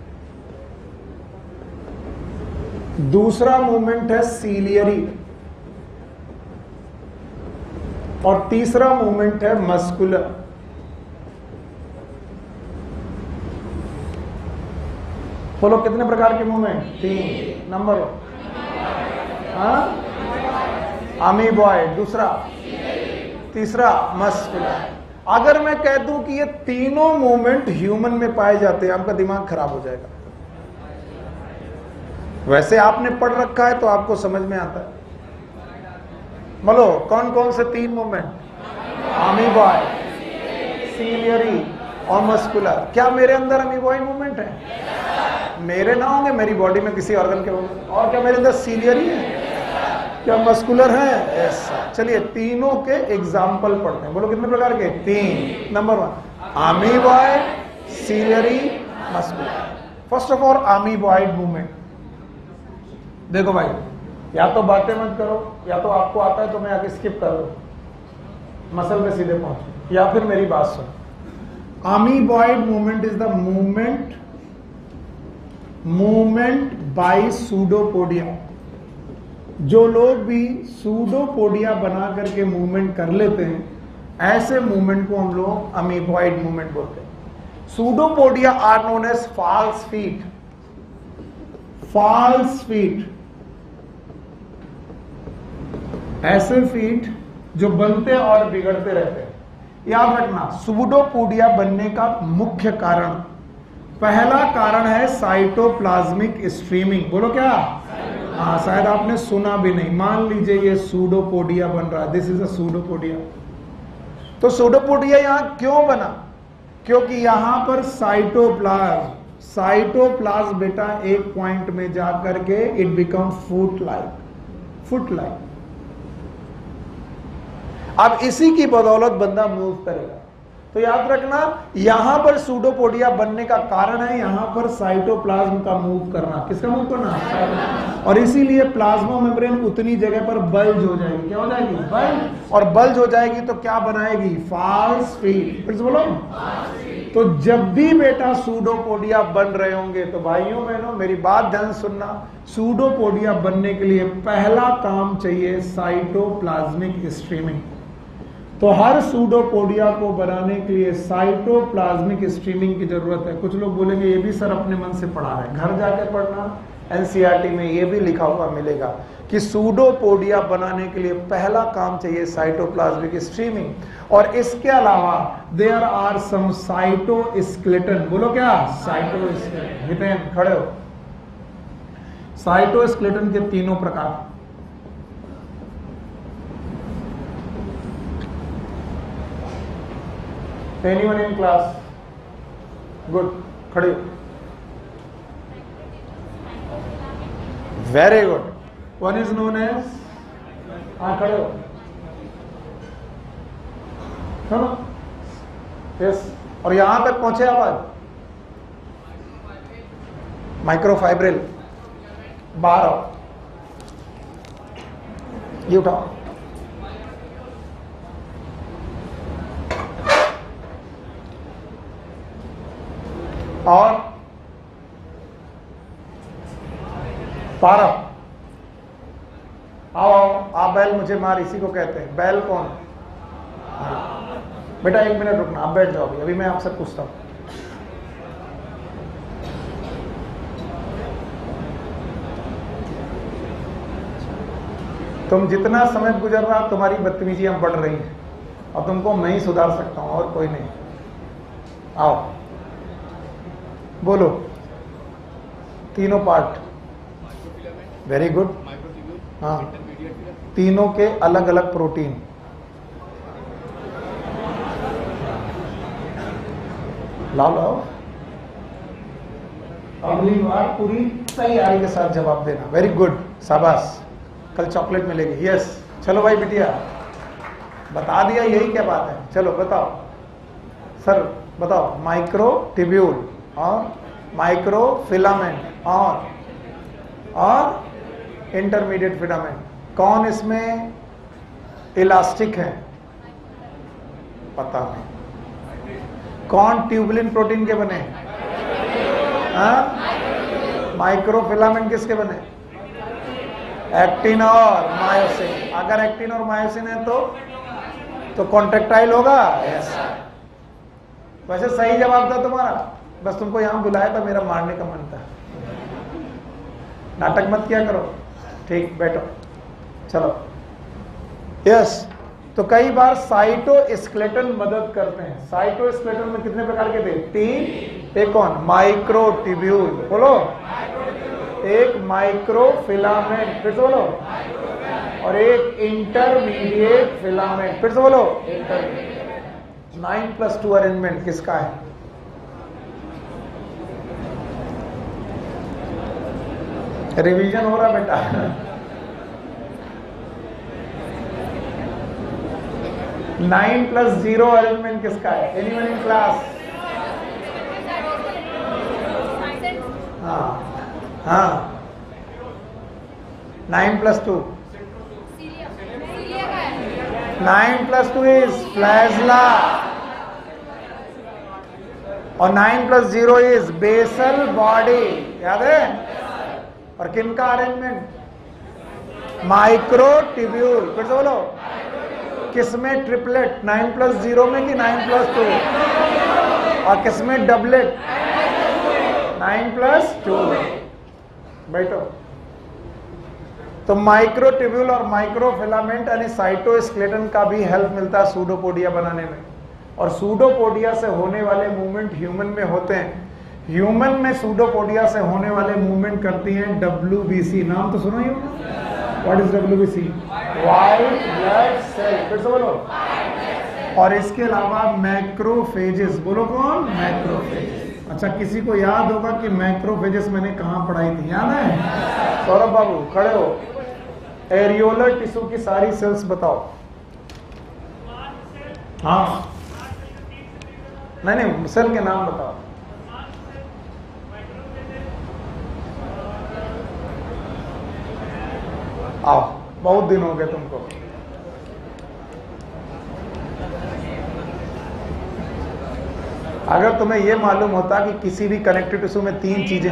दूसरा मूवमेंट है सीलियरी, और तीसरा मूवमेंट है मस्कुलर। बोलो कितने प्रकार के मूवमेंट? तीन। नंबर अमीबॉइड, दूसरा, तीसरा मस्कुलर। अगर मैं कह दूं कि ये तीनों मूवमेंट ह्यूमन में पाए जाते हैं, आपका दिमाग खराब हो जाएगा। वैसे आपने पढ़ रखा है तो आपको समझ में आता है। बोलो कौन कौन से तीन मूवमेंट? अमीबॉइड, सीलियरी और मस्कुलर। क्या मेरे अंदर अमीबॉइड मूवमेंट है? मेरे ना होंगे, मेरी बॉडी में किसी ऑर्गन के होंगे। और क्या मेरे अंदर सीलियरी है? क्या मस्कुलर है? ऐसा। चलिए तीनों के एग्जाम्पल पढ़ते हैं। बोलो कितने प्रकार के? तीन। Number one amoeboid, ciliary, muscular. First of all amoeboid movement. देखो भाई, या तो बातें मत करो, या तो आपको आता है तो मैं आगे स्किप कर लो, मसल में सीधे पहुंचो, या फिर मेरी बात सुनो। Amoeboid movement is the movement movement by pseudopodia. जो लोग भी सूडोपोडिया बना करके मूवमेंट कर लेते हैं, ऐसे मूवमेंट को हम लोग अमीबॉइड मूवमेंट बोलते हैं। Pseudopodia are known as false feet. False feet, ऐसे फीट जो बनते और बिगड़ते रहते हैं। याद रखना, सूडोपोडिया बनने का मुख्य कारण, पहला कारण है साइटोप्लाज्मिक स्ट्रीमिंग। बोलो क्या? हाँ, शायद आपने सुना भी नहीं। मान लीजिए ये सूडोपोडिया बन रहा है, दिस इज अ सूडोपोडिया। तो सूडोपोडिया यहां क्यों बना? क्योंकि यहां पर साइटोप्लाज्म साइटोप्लाज्म बेटा एक पॉइंट में जाकर के it become foot like foot like अब इसी की बदौलत बंदा मूव करेगा। तो याद रखना, यहां पर सूडोपोडिया बनने का कारण है यहां पर साइटोप्लाज्म का मूव करना। किसका मूव करना? और इसीलिए प्लाज्मा मेम्ब्रेन उतनी जगह पर बल्ज हो जाएगी। क्या हो जाएगी? बल्ज। और बल्ज हो जाएगी तो क्या बनाएगी? False feet. फिर से बोलो। तो जब भी बेटा सूडोपोडिया बन रहे होंगे तो भाइयों बहनों मेरी बात ध्यान सुनना, सूडोपोडिया बनने के लिए पहला काम चाहिए साइटोप्लाज्मिक स्ट्रीमिंग। तो हर सूडोपोडिया को बनाने के लिए साइटोप्लाज्मिक स्ट्रीमिंग की जरूरत है। कुछ लोग बोलेंगे ये भी सर अपने मन से पढ़ा है, घर जाके पढ़ना, एनसीईआरटी में ये भी लिखा हुआ मिलेगा कि सूडोपोडिया बनाने के लिए पहला काम चाहिए साइटोप्लाज्मिक स्ट्रीमिंग। और इसके अलावा देयर आर सम साइटोस्केलेटन। बोलो क्या? साइटोस्केलेटन। हितेन खड़े हो। साइटोस्केलेटन के तीनों प्रकार। Anyone in class? Good. खड़े हो। Very good. One is known as, हाँ खड़े हो। सुनो। Yes. और यहां तक पहुंचे आवाज? माइक्रोफाइब्रिल। बाहर आओ, ये उठाओ। और पारप, आओ आओ, आ बैल मुझे मार, इसी को कहते हैं। बैल कौन? हाँ। बेटा एक मिनट रुकना, आप बैठ जाओ अभी, अभी मैं आपसे पूछता हूं। तुम जितना समय गुजर रहा तुम्हारी बदतमीजियां बढ़ रही हैं और तुमको मैं ही सुधार सकता हूं और कोई नहीं। आओ बोलो, तीनों पार्ट, वेरी गुड। हाँ, तीनों के अलग अलग प्रोटीन, लाओ लाओ, अगली बार पूरी तैयारी के साथ जवाब देना। वेरी गुड, शाबाश, कल चॉकलेट मिलेगी। यस, चलो भाई बिटिया, बता दिया, यही क्या बात है। चलो बताओ सर, बताओ माइक्रो ट्यूब्यूल और माइक्रो फिलामेंट और और इंटरमीडिएट फिलामेंट, कौन इसमें इलास्टिक है? पता नहीं। कौन ट्यूबुलिन प्रोटीन के बने? हाँ, माइक्रो फिलामेंट किसके बने? एक्टिन और मायोसिन। अगर एक्टिन और मायोसिन है तो तो कॉन्ट्रेक्टाइल होगा। यस, वैसे सही जवाब था तुम्हारा, बस तुमको यहां बुलाया था, मेरा मारने का मन था। नाटक मत किया करो, ठीक, बैठो, चलो। यस, तो कई बार साइटोस्केलेटन मदद करते हैं। साइटोस्केलेटन में कितने प्रकार के थे? तीन। एक कौन? माइक्रो ट्यूब्यूल, बोलो। एक माइक्रो फिलामेंट, फिर से बोलो। और एक इंटरमीडिएट फिलामेंट, फिर से बोलो। नाइन प्लस टू अरेंजमेंट किसका है? रिवीजन हो रहा बेटा? नाइन प्लस जीरो अरेंजमेंट किसका है? Anyone in class? हाँ हाँ, nine plus two, nine plus two is flagella और nine plus zero is basal body, याद है? और किन का अरेंजमेंट? माइक्रो ट्यूब्यूल, फिर से बोलो। किसमें ट्रिपलेट? नाइन प्लस जीरो में कि नाइन प्लस टू? और किसमें डबलेट? Nine plus two. बैठो। तो माइक्रो ट्यूब्यूल और माइक्रो फिलामेंट यानी साइटोस्केलेटन का भी हेल्प मिलता है सूडोपोडिया बनाने में। और सूडोपोडिया से होने वाले मूवमेंट ह्यूमन में होते हैं। ह्यूमन में सूडोपोडिया से होने वाले मूवमेंट करती हैं डब्ल्यूबीसी, नाम तो सुना ही होगा। What is WBC? White blood cell, फिर से बोलो। और इसके अलावा मैक्रोफेजेस, बोलो कौन? मैक्रोफेजेस। अच्छा, किसी को याद होगा कि मैक्रोफेजेस मैंने कहां पढ़ाई थी? याद है? सौरभ बाबू खड़े हो। एरियोलर टिश्यू की सारी सेल्स बताओ। हाँ, नहीं नहीं, सेल के नाम बताओ। आओ, बहुत दिन हो गए तुमको। अगर तुम्हें यह मालूम होता कि किसी भी कनेक्टिव टिश्यू में तीन चीजें,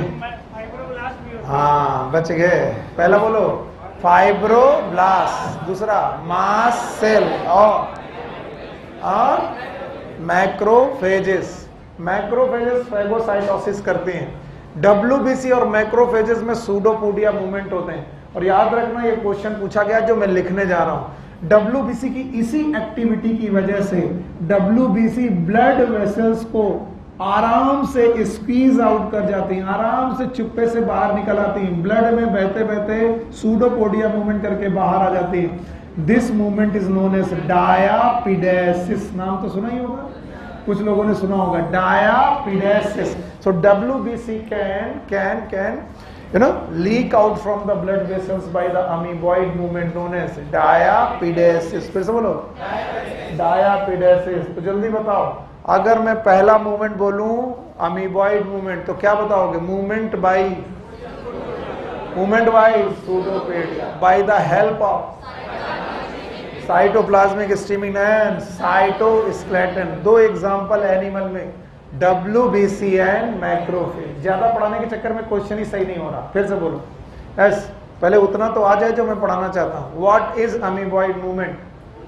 हाँ बच गए। पहला बोलो फाइब्रोब्लास्ट, दूसरा मास सेल और और मैक्रोफेजेस। मैक्रोफेजेस फेगोसाइटोसिस करते हैं। डब्ल्यूबीसी और मैक्रोफेजेस में सूडोपोडिया मूवमेंट होते हैं। और याद रखना, ये क्वेश्चन पूछा गया जो मैं लिखने जा रहा हूं। डब्ल्यूबीसी की इसी एक्टिविटी की वजह से डब्ल्यूबीसी ब्लड वेसल्स को आराम से स्क्वीज आउट कर जाती हैं, आराम से चुप्पे से बाहर निकल आती हैं, ब्लड में बहते बहते सूडोपोडिया मूवमेंट करके बाहर आ जाती हैं। This movement is known as diapedesis. नाम तो सुना ही होगा, कुछ लोगों ने सुना होगा, diapedesis. So WBC can can can you know leak out from the blood vessels by the amoeboid movement known as diapidesis। फिर से बोलो, diapidesis। तो जल्दी बताओ, अगर मैं पहला मूवमेंट बोलूं अमीबॉइड मूवमेंट, तो क्या बताओगे? Movement by movement by pseudopodia by the help of cytoplasmic streaming and cytoskeleton. दो एग्जांपल एनिमल में, डब्ल्यूबीसी एंड मैक्रोफेज। ज्यादा पढ़ाने के चक्कर में क्वेश्चन ही सही नहीं हो रहा। फिर से बोलो, यस, पहले उतना तो आ जाए जो मैं पढ़ाना चाहता हूं। What is amoeboid movement?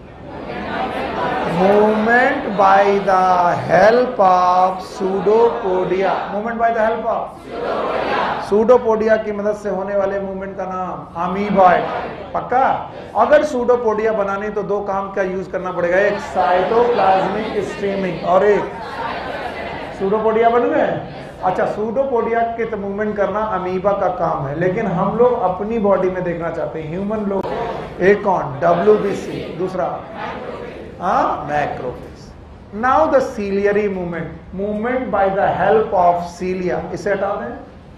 Movement by the help of pseudopodia. Movement by the help of pseudopodia की मदद से होने वाले मूवमेंट का नाम अमीबॉइड। पक्का? अगर सूडोपोडिया बनानी तो दो काम का यूज करना पड़ेगा, एक साइटोप्लाज्मिक स्ट्रीमिंग और एक सूडोपोडिया बन गए। अच्छा, सूडोपोडिया के तो मूवमेंट करना अमीबा का काम है, लेकिन हम लोग अपनी बॉडी में देखना चाहते हैं, ह्यूमन लोग। एक कौन? डब्ल्यूबीसी, दूसरा हाँ macrophage. Now the ciliary movement, movement by the help of cilia, इसे हटा दें।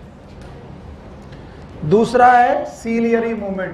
दूसरा है ciliary movement.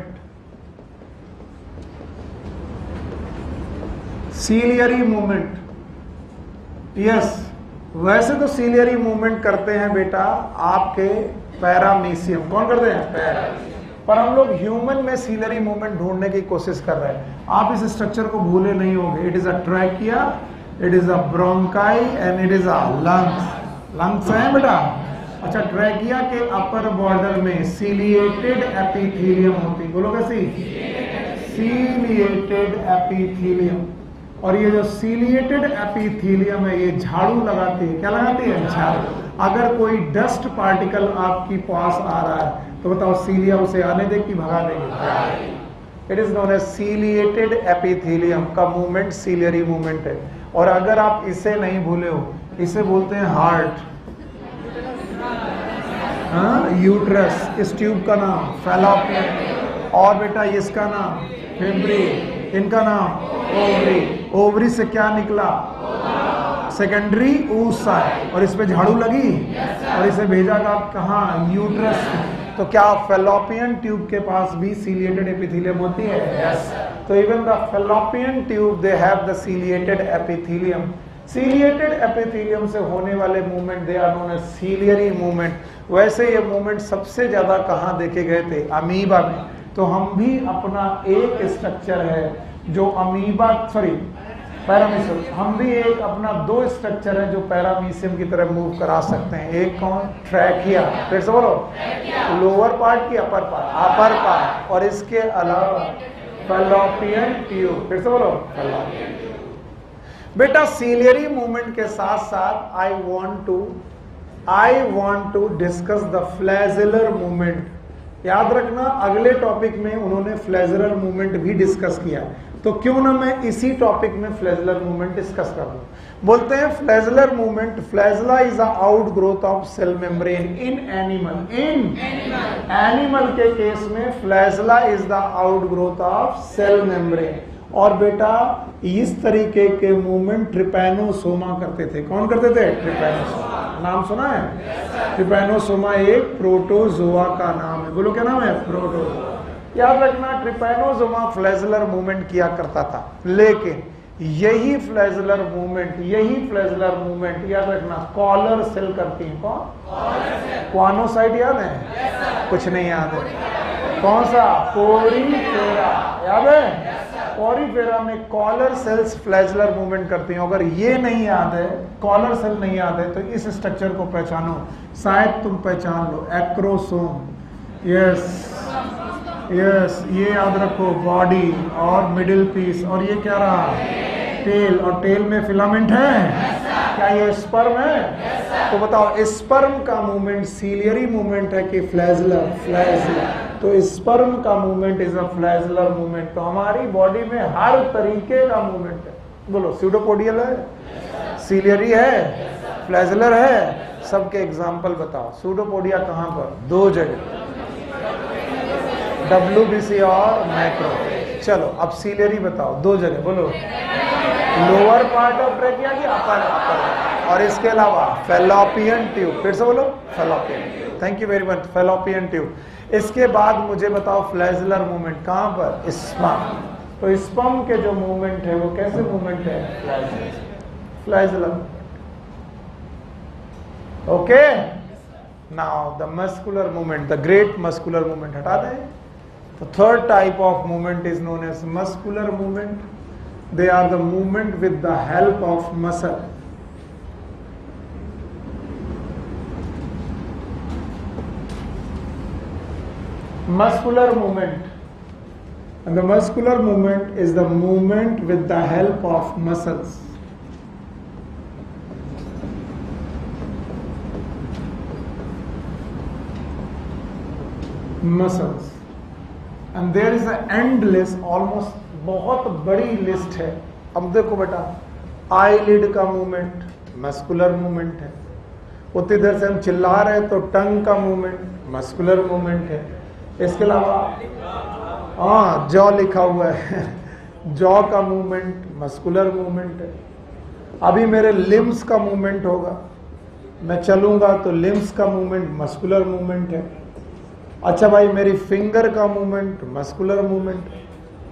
Ciliary movement, yes, वैसे तो सीलियरी मूवमेंट करते हैं बेटा आपके पैरामीशियम। कौन करते हैं? पैरा। पर हम लोग ह्यूमन में सीलियरी मूवमेंट ढूंढने की कोशिश कर रहे हैं। आप इस स्ट्रक्चर को भूले नहीं होंगे। It is a trachea, it is a bronchi and it is a lungs. Lungs है बेटा। अच्छा, ट्रैकिया के अपर बॉर्डर में सीलिएटेड एपिथेलियम होती, बोलो कैसी? Ciliated epithelium. और ये जो सीलिएटेड एपिथेलियम है ये झाड़ू लगाती है। क्या लगाती है? झाड़ू। अगर कोई डस्ट पार्टिकल आपकी पास आ रहा है तो बताओ सीलिया उसे आने दे कि भगा देगी? It is known as ciliated epithelium का मूवमेंट सीलियरी मूवमेंट है। और अगर आप इसे नहीं भूले हो, इसे बोलते हैं हार्ट, हाँ, यूट्रस, इस ट्यूब का नाम फैलोपियन, और बेटा इसका नाम फिब्री, इनका नाम ओवरी। ओवरी से क्या निकला? सेकेंडरी oocyte, और इस पे झाड़ू लगी और इसे भेजा गया कहाँ? यूट्रस। तो क्या फैलोपियन ट्यूब के पास भी सीलिएटेड एपिथेलियम होती है? यस। तो even the fallopian tube they have the ciliated epithelium. Ciliated epithelium से होने वाले movement they are known as ciliary movement. वैसे ये मूवमेंट सबसे ज्यादा कहाँ देखे गए थे? अमीबा में। तो हम भी अपना एक स्ट्रक्चर है जो अमीबा सॉरी पैरामीशियम, हम भी एक अपना दो स्ट्रक्चर है जो पैरामीशियम की तरह मूव करा सकते हैं। एक कौन? ट्रैकिया, फिर से बोलो, लोअर पार्ट की अपर पार्ट, अपर पार्ट, और इसके अलावा फैलोपियन ट्यूब, फिर से बोलो फैलोपियन ट्यूब। बेटा सीलियरी मूवमेंट के साथ साथ I want to I want to discuss the flagellar movement. याद रखना अगले टॉपिक में उन्होंने फ्लैजेलर मूवमेंट भी डिस्कस किया, तो क्यों ना मैं इसी टॉपिक में फ्लैजेलर मूवमेंट डिस्कस कर दूं। बोलते हैं flagellar movement, flagella is a out growth of cell membrane in animal. In animal के केस में flagella is the out growth of cell membrane. और बेटा इस तरीके के मूवमेंट ट्रिपैनोसोमा करते थे। कौन करते थे? ट्रिपैनोसोमा। नाम सुना है? ट्रिपैनोसोमा एक प्रोटोजोआ का नाम है। बोलो क्या नाम है? प्रोटोजोआ। याद रखना ट्रिपैनोसोमा फ्लैजेलर मूवमेंट किया करता था, लेकिन यही फ्लैजेलर मूवमेंट यही फ्लैजेलर मूवमेंट याद रखना कॉलर सेल करती है। कौन? क्वानोसाइट याद है? कुछ नहीं याद है? कौन सा? पोरीफेरा याद है? पोरीफेरा में कॉलर सेल्स फ्लैजेलर मूवमेंट करती हैं। अगर ये नहीं याद है, कॉलर सेल नहीं याद है, तो इस स्ट्रक्चर को पहचानो, शायद तुम पहचान लो, एक्रोसोम। यस यस, ये याद रखो, बॉडी और मिडिल पीस, और ये क्या रहा? टेल, और टेल में फिलामेंट है। क्या ये स्पर्म है? तो बताओ स्पर्म का मूवमेंट सीलियरी मूवमेंट है कि फ्लैजेलर? फ्लैजेलर। तो स्पर्म का movement is a flagellar movement. तो हमारी बॉडी में हर तरीके का मूवमेंट है। बोलो स्यूडोपोडियल है, सीलियरी है, फ्लैजेलर है, सबके एग्जाम्पल बताओ। स्यूडोपोडिया कहाँ पर? दो जगह, डब्ल्यूबीसी और मैक्रो। चलो अब सीलियरी बताओ, दो जगह बोलो, लोअर पार्ट ऑफ ट्रैकिया की अपर अपर, और इसके अलावा फैलोपियन ट्यूब। फिर से बोलो fallopian tube. Thank you very much, fallopian tube. इसके बाद मुझे बताओ फ्लैजेलर मूवमेंट कहां पर? स्पर्म। तो स्पर्म के जो मूवमेंट है वो कैसे मूवमेंट है? Flagellar. Okay, now the muscular movement, the great muscular movement हटा दें। The third type of movement is known as muscular movement. They are the movement with the help of muscle. muscular movement. And the muscular movement is the movement with the help of muscles. Muscles. And there is an endless, almost बहुत बड़ी लिस्ट है. अब देखो बेटा, आईलिड का मूवमेंट मस्कुलर मूवमेंट है. उतनी देर से हम चिल्ला रहे हैं तो टंग का मूवमेंट मस्कुलर मूवमेंट है. इसके अलावा हाँ जॉ लिखा हुआ है, जॉ का मूवमेंट मस्कुलर मूवमेंट है. अभी मेरे लिम्स का मूवमेंट होगा, मैं चलूंगा तो लिम्स का मूवमेंट मस्कुलर मूवमेंट है. अच्छा भाई, मेरी फिंगर का मूवमेंट मस्कुलर मूवमेंट है.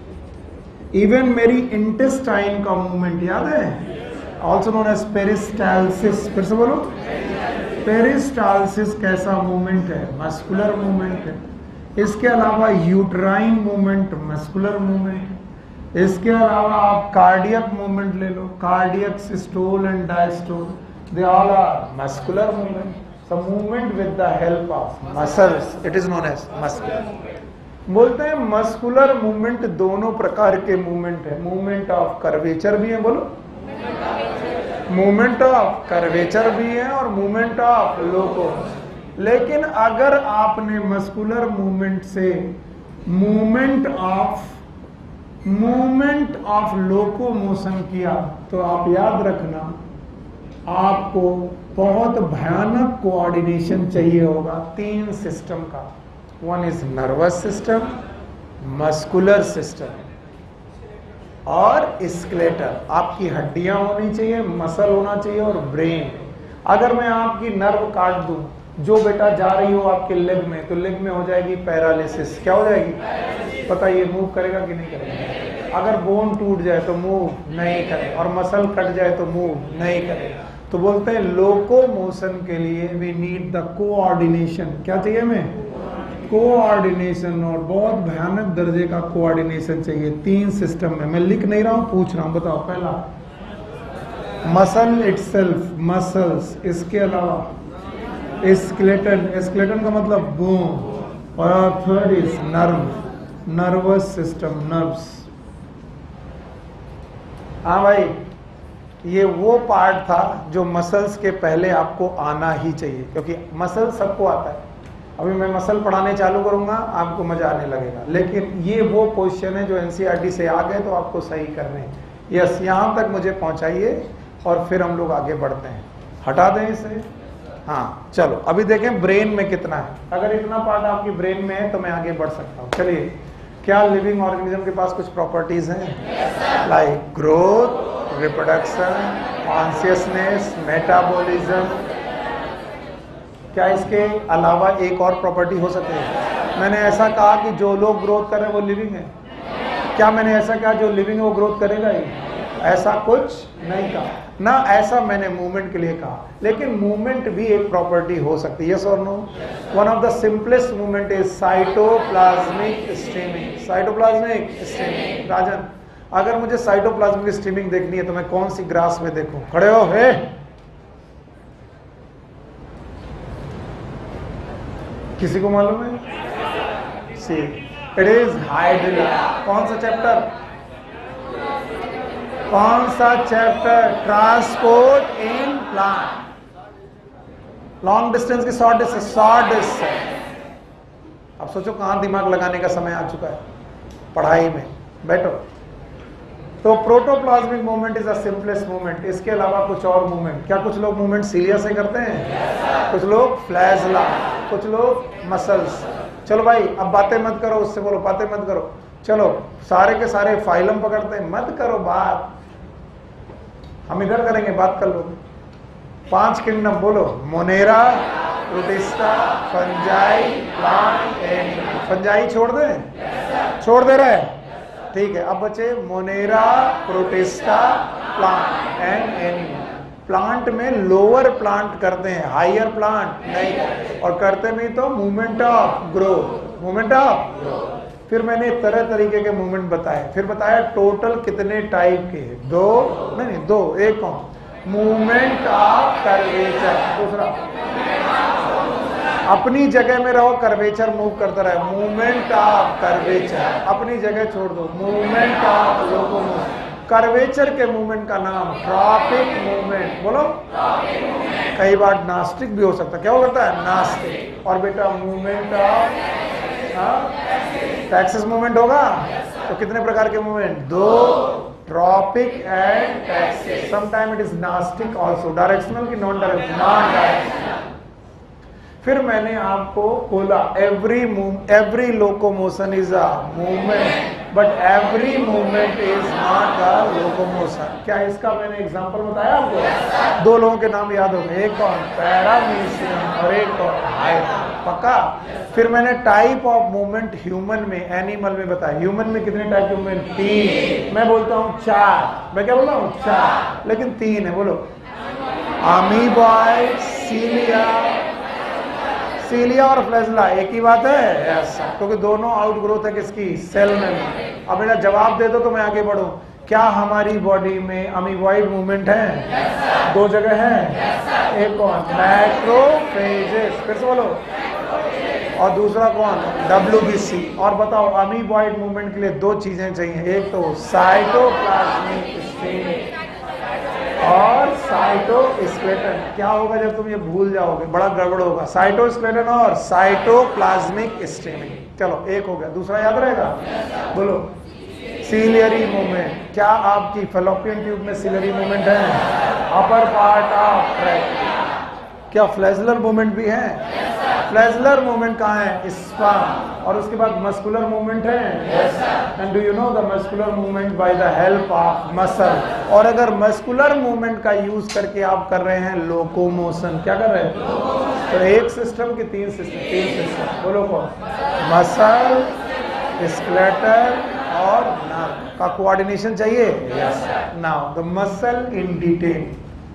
इवन मेरी इंटेस्टाइन का मूवमेंट याद है, ऑल्सो नोन एज पेरिस्टाल्सिस. फिर से बोलो, पेरिस्टाल्सिस कैसा मूवमेंट है? मस्कुलर मूवमेंट है. इसके अलावा यूट्राइन मूवमेंट मस्कुलर मूवमेंट है. इसके अलावा आप कार्डियक मूवमेंट ले लो, cardiac systole and diastole, they all are muscular movement. So movement with the help of muscles, it is known as muscular. बोलते हैं मस्कुलर मूवमेंट दोनों प्रकार के मूवमेंट है. मूवमेंट ऑफ कर्वेचर भी है, बोलो, मूवमेंट ऑफ कर्वेचर भी है और मूवमेंट ऑफ लोको. लेकिन अगर आपने मस्कुलर मूवमेंट से movement of movement of locomotion किया तो आप याद रखना, आपको बहुत भयानक कोऑर्डिनेशन चाहिए होगा तीन सिस्टम का. One is nervous system, muscular system और स्केलेटल. आपकी हड्डियां होनी चाहिए, मसल होना चाहिए और ब्रेन. अगर मैं आपकी नर्व काट दूं, जो बेटा जा रही हो आपके लेग में, तो लेग में हो जाएगी पैरालिसिस. क्या हो जाएगी? पता, ये मूव करेगा कि नहीं करेगा? अगर बोन टूट जाए तो मूव नहीं करेगा, और मसल कट जाए तो मूव नहीं करेगा. तो बोलते हैं लोकोमोशन के लिए वी नीड द कोऑर्डिनेशन. क्या चाहिए हमें? कोऑर्डिनेशन. और बहुत भयानक दर्जे का कोऑर्डिनेशन चाहिए तीन सिस्टम में. मैं लिख नहीं रहा हूं, पूछ रहा हूं. बताओ, पहला मसल इटसेल्फ, मसल्स. इसके अलावा स्केलेटन, स्केलेटन का मतलब बोन. और third is nerve, nervous system, nerves. हाँ भाई, ये वो पार्ट था जो मसल्स के पहले आपको आना ही चाहिए, क्योंकि मसल सबको आता है. अभी मैं मसल पढ़ाने चालू करूंगा, आपको मजा आने लगेगा. लेकिन ये वो क्वेश्चन है जो एनसीईआरटी से आ गए तो आपको सही करने हैं. यस, यहाँ तक मुझे पहुंचाइए और फिर हम लोग आगे बढ़ते हैं. हटा दें इसे. हाँ चलो, अभी देखें ब्रेन में कितना है. अगर इतना पार्ट आपकी ब्रेन में है तो मैं आगे बढ़ सकता हूँ. चलिए, क्या लिविंग ऑर्गेनिज्म के पास कुछ प्रॉपर्टीज हैं? Like growth, reproduction, consciousness, metabolism. क्या इसके अलावा एक और प्रॉपर्टी हो सकती है? मैंने ऐसा कहा कि जो लोग ग्रोथ कर रहे हैं वो लिविंग है. क्या मैंने ऐसा कहा जो लिविंग है वो ग्रोथ करेगा ही? ऐसा कुछ नहीं कहा ना. ऐसा मैंने मूवमेंट के लिए कहा. लेकिन मूवमेंट भी एक प्रॉपर्टी हो सकती है. यस और no? One of the simplest movement is cytoplasmic streaming. Cytoplasmic streaming. Rajan, अगर मुझे साइटोप्लाज्मिक स्ट्रीमिंग देखनी है तो मैं कौन सी ग्रास में देखूं? खड़े हो हे. किसी को मालूम है? See, it is hydrilla. कौन सा चैप्टर? कौन सा chapter? Transport in plant. Long distance की शॉर्ट डिस्टेंस, शॉर्ट डिस्टेंस. अब सोचो कहां दिमाग लगाने का समय आ चुका है पढ़ाई में. बैठो. तो protoplasmic movement is the simplest movement. इसके अलावा कुछ और मूवमेंट. क्या कुछ लोग मूवमेंट सीलिया से करते हैं? yes, कुछ लोग फ्लैजला, कुछ लोग मसल्स. चलो भाई, अब बातें मत करो, उससे बोलो बातें मत करो. चलो, सारे के सारे फाइलम पकड़ते हैं, मत करो बात. हम इधर करेंगे, बात कर लो. पांच किंगडम बोलो. Monera, protista, fungi, plant, animal. Fungi छोड़ दे? yes, छोड़ दे रहे? ठीक है. अब बचे monera, protista, plant and animal. Plant में लोअर प्लांट करते हैं, हायर प्लांट नहीं. और करते भी तो movement of growth, movement of growth. फिर मैंने तरह तरीके के मूवमेंट बताए. फिर बताया टोटल कितने टाइप के? दो नहीं, नहीं दो. एक कौन? Movement of curvature. दूसरा अपनी जगह में रहो, कर्वेचर मूव करता रहे, मूवमेंट ऑफ कर्वेचर, अपनी जगह छोड़ दो, मूवमेंट ऑफ लोकोमोशन। कर्वेचर के मूवमेंट का नाम ट्रॉपिक मूवमेंट, बोलो। कई बार नास्टिक भी हो सकता है, क्या हो सकता है? नास्टिक। और बेटा मूवमेंट ऑफ टैक्सेस मूवमेंट होगा, तो कितने प्रकार के मूवमेंट? दो, tropic and taxes. Sometime it is nastic also, directional की नॉन डायरेक्शनल? Non directional. फिर मैंने आपको बोला every move every locomotion is a movement, but every movement is not a locomotion. क्या इसका मैंने एग्जांपल बताया आपको? yes, दो लोगों के नाम याद होंगे, एक कौन? पैरामीशियन और एक कौन? हाइड्रोन। पक्का? yes, फिर मैंने टाइप ऑफ मूवमेंट ह्यूमन में, एनिमल में बताया। ह्यूमन में कितने टाइप के मूवमेंट? तीन। मैं बोलता हूँ चार। मैं क्या बोलता हूँ? चार, लेकिन तीन है, बोलो। अमीबॉइड, सीलिया, सीलिया और फ्लैजेला एक ही बात है? yes, क्योंकि दोनों आउट ग्रोथ है किसकी? सेल में। अब मेरा जवाब दे दो तो मैं आगे बढ़ूं। क्या हमारी बॉडी में अमीबॉइड मूवमेंट है? yes, दो जगह है। yes, एक कौन? मैक्रोफेजेस, फिर से बोलो। और दूसरा कौन? W B C. और बताओ अमीबॉइड मूवमेंट के लिए दो चीजें चाहिए, एक तो साइटोप्लाज्मिक स्ट्रीमिंग और साइटोस्केलेटन। क्या होगा जब तुम ये भूल जाओगे? बड़ा गड़बड़ होगा। साइटोस्केलेटन और साइटोप्लाज्मिक स्ट्रीमिंग। चलो एक हो गया, दूसरा याद रहेगा? बोलो। Ciliary movement. क्या आपकी फेलोपियन ट्यूब में सीलियरी मूवमेंट है? Upper part of track. क्या फ्लैजेलर मूवमेंट भी है? फ्लैजेलर मूवमेंट कहाँ है? स्पर्म। और उसके बाद मस्कुलर मूवमेंट है। And do you know the muscular movement by the help of muscle. और अगर मस्कुलर मूवमेंट का यूज करके आप कर रहे हैं लोकोमोशन, क्या कर रहे हैं? तो एक सिस्टम के तीन सिस्टम, तीन सिस्टम, बोलो कौन? मसल, स्केलेटल और नर्व का कोऑर्डिनेशन चाहिए। Now the muscle in detail.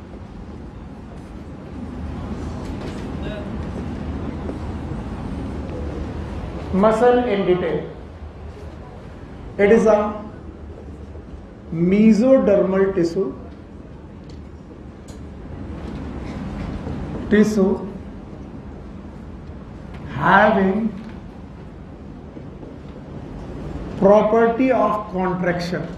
Muscle in detail. It is a mesodermal tissue. Tissue having property of contraction.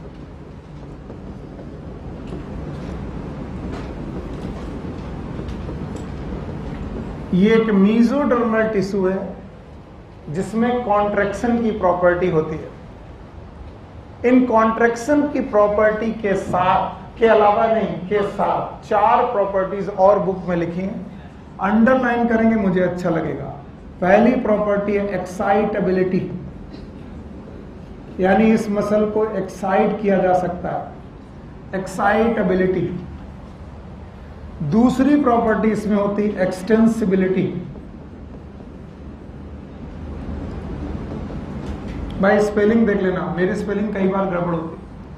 ये एक mesodermal tissue है जिसमें कॉन्ट्रैक्शन की प्रॉपर्टी होती है। इन कॉन्ट्रैक्शन की प्रॉपर्टी के साथ, के अलावा नहीं, के साथ चार प्रॉपर्टीज और बुक में लिखी हैं, अंडरलाइन करेंगे, मुझे अच्छा लगेगा। पहली प्रॉपर्टी है एक्साइटेबिलिटी, यानी इस मसल को एक्साइट किया जा सकता है, एक्साइटेबिलिटी। दूसरी प्रॉपर्टी इसमें होती है एक्सटेंसिबिलिटी। भाई स्पेलिंग देख लेना, मेरी स्पेलिंग कई बार गड़बड़ होती।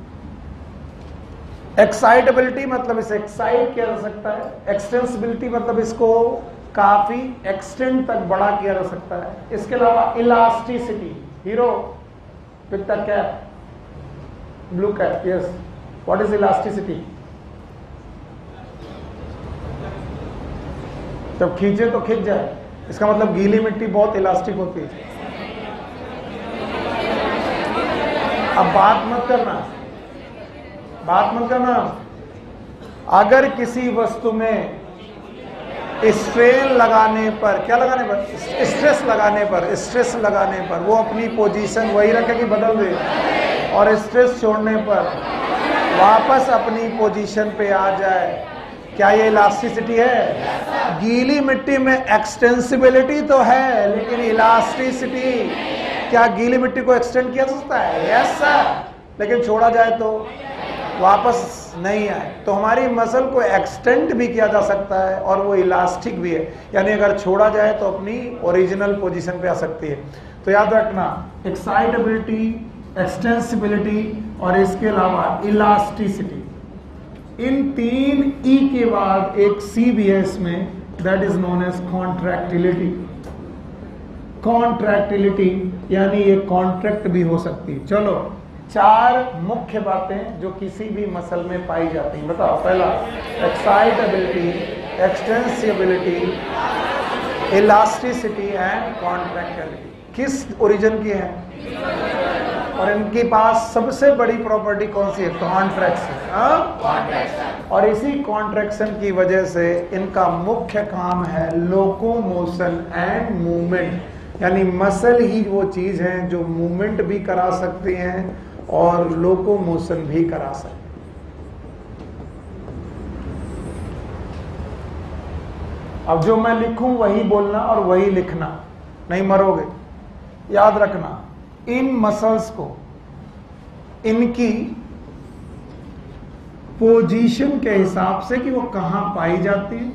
एक्साइटेबिलिटी मतलब इसे एक्साइट किया जा सकता है, एक्सटेंसिबिलिटी मतलब इसको काफी एक्सटेंड तक बड़ा किया जा सकता है। इसके अलावा elasticity, hero pick the cap, blue cap, yes, what is elasticity? जब खींचे तो खींच जाए, इसका मतलब गीली मिट्टी बहुत इलास्टिक होती है। अब बात मत करना, बात मत करना। अगर किसी वस्तु में स्ट्रेन लगाने पर, क्या लगाने पर? स्ट्रेस लगाने पर, स्ट्रेस लगाने पर वो अपनी पोजीशन वही रखेगी, बदल दे, और स्ट्रेस छोड़ने पर वापस अपनी पोजीशन पे आ जाए, क्या ये इलास्टिसिटी है? गीली मिट्टी में एक्सटेंसिबिलिटी तो है, लेकिन इलास्टिसिटी, क्या गीली मिट्टी को एक्सटेंड किया जा सकता है? यस सर, लेकिन छोड़ा जाए तो वापस नहीं आए। तो हमारी मसल को एक्सटेंड भी किया जा सकता है और वो इलास्टिक भी है, यानी अगर छोड़ा जाए तो अपनी ओरिजिनल पोजीशन पे आ सकती है। तो याद रखना, एक्साइटेबिलिटी, एक्सटेंसिबिलिटी और इसके अलावा इलास्टिसिटी, इन तीन ई के बाद एक सी भी है इसमें, that is known as contractility. Contractility यानी ये कॉन्ट्रैक्ट भी हो सकती है। चलो चार मुख्य बातें जो किसी भी मसल में पाई जाती हैं, बताओ। पहला excitability, extensibility, elasticity and contractility. किस ओरिजिन की है? और इनके पास सबसे बड़ी प्रॉपर्टी कौन सी है? कॉन्ट्रैक्शन। और इसी कॉन्ट्रैक्शन की वजह से इनका मुख्य काम है लोकोमोशन एंड मूवमेंट। यानी मसल ही वो चीज है जो मूवमेंट भी करा सकती हैं और लोकोमोशन भी करा सकती हैं। अब जो मैं लिखूं वही बोलना और वही लिखना, नहीं मरोगे। याद रखना, इन मसल्स को इनकी पोजीशन के हिसाब से कि वो कहां पाई जाती है,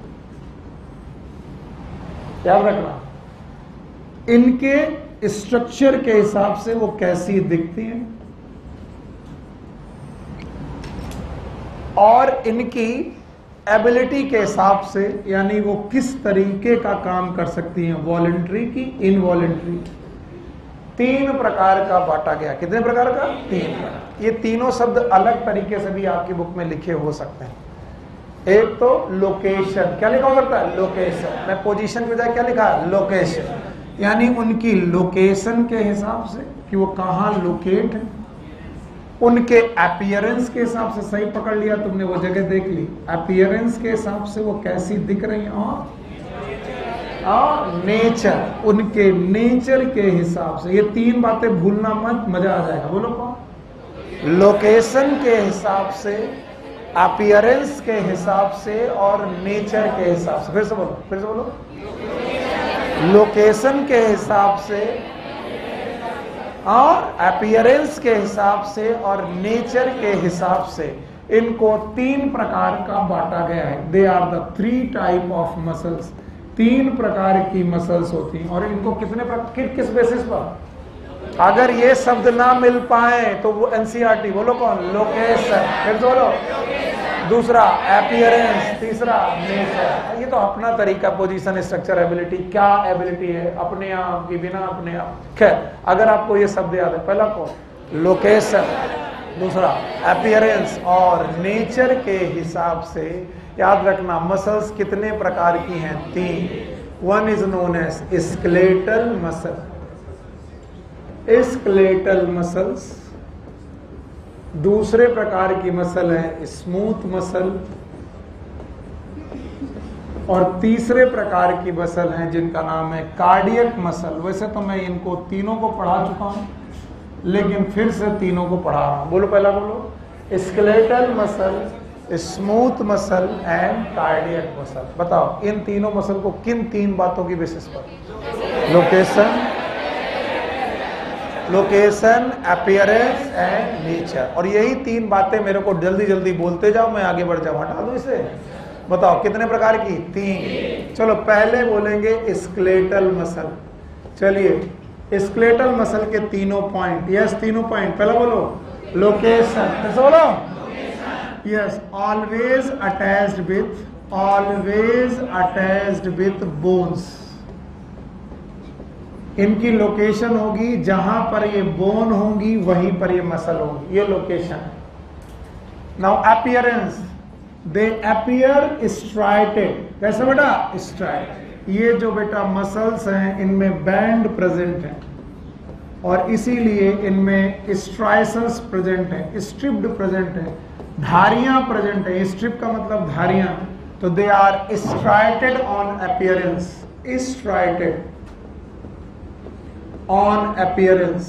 याद रखना, इनके स्ट्रक्चर के हिसाब से वो कैसी दिखती हैं और इनकी एबिलिटी के हिसाब से यानी वो किस तरीके का काम कर सकती हैं, वॉलंटरी की इनवॉलंटरी। तीन प्रकार का बांटा गया। कितने प्रकार का? तीन प्रकार। ये तीनों शब्द अलग तरीके से भी आपकी बुक में लिखे हो सकते हैं। एक तो लोकेशन, क्या लिखा हो सकता है? लोकेशन। मैं पोजीशन की बजाय क्या लिखा है? लोकेशन। यानी उनकी लोकेशन के हिसाब से कि वो कहाँ लोकेट है, उनके अपीयरेंस के हिसाब से, सही पकड़ लिया तुमने, वो जगह देख ली, अपीयरेंस के हिसाब से वो कैसी दिख रही है, और और नेचर, उनके नेचर के हिसाब से। ये तीन बातें भूलना मत, मजा आ जाएगा। बोलो कौन? लोकेशन के हिसाब से, अपीयरेंस के हिसाब से और नेचर के हिसाब से। फिर से बोलो, फिर से बोलो। लोकेशन के हिसाब से और अपीयरेंस के हिसाब से और नेचर के हिसाब से इनको तीन प्रकार का बांटा गया है। They are the three type of muscles. तीन प्रकार की मसल्स होती हैं। और इनको कितने प्रकार, किस बेसिस पर? अगर ये शब्द ना मिल पाए तो वो एनसीईआरटी। बोलो कौन? लोकेशन। फिर बोलो। दूसरा अपीयरेंस, तीसरा नेचर। ये तो अपना तरीका, पोजीशन, स्ट्रक्चर, एबिलिटी। क्या एबिलिटी है? अपने आप की, बिना अपने आप। खैर, अगर आपको ये शब्द याद है, पहला कौन? लोकेशन, दूसरा अपीयरेंस और नेचर के हिसाब से। याद रखना, मसल्स कितने प्रकार की हैं? तीन। One is known as skeletal muscle, skeletal muscles. दूसरे प्रकार की मसल है स्मूथ मसल, और तीसरे प्रकार की मसल है जिनका नाम है कार्डियक मसल। वैसे तो मैं इनको तीनों को पढ़ा चुका हूं, लेकिन फिर से तीनों को पढ़ा रहा हूं। बोलो, पहला बोलो। Skeletal muscle, smooth muscle and cardiac muscle. बताओ, इन तीनों मसल को किन तीन बातों की बेसिस पर? Location, location, appearance and nature. और यही तीन बातें मेरे को जल्दी जल्दी बोलते जाओ, मैं आगे बढ़ जाऊं। हटा दो इसे। बताओ कितने प्रकार की? तीन। चलो पहले बोलेंगे स्केलेटल मसल। चलिए, स्केलेटल मसल के तीनों पॉइंट। यस, तीनों पॉइंट। पहला बोलो लोकेशन। कैसे बोलो? Yes, always attached with, always attached with bones. इनकी लोकेशन होगी, जहां पर ये बोन होंगी वहीं पर ये मसल होगी। ये location. Now appearance, they appear striated. कैसे बेटा? स्ट्राइट। ये जो बेटा मसल्स हैं इनमें बैंड प्रेजेंट है और इसीलिए इनमें स्ट्राइसस प्रेजेंट है, स्ट्रिप्ड प्रेजेंट है, धारियां प्रेजेंट है। स्ट्रिप का मतलब धारियां। तो they are striated on appearance, striated on appearance.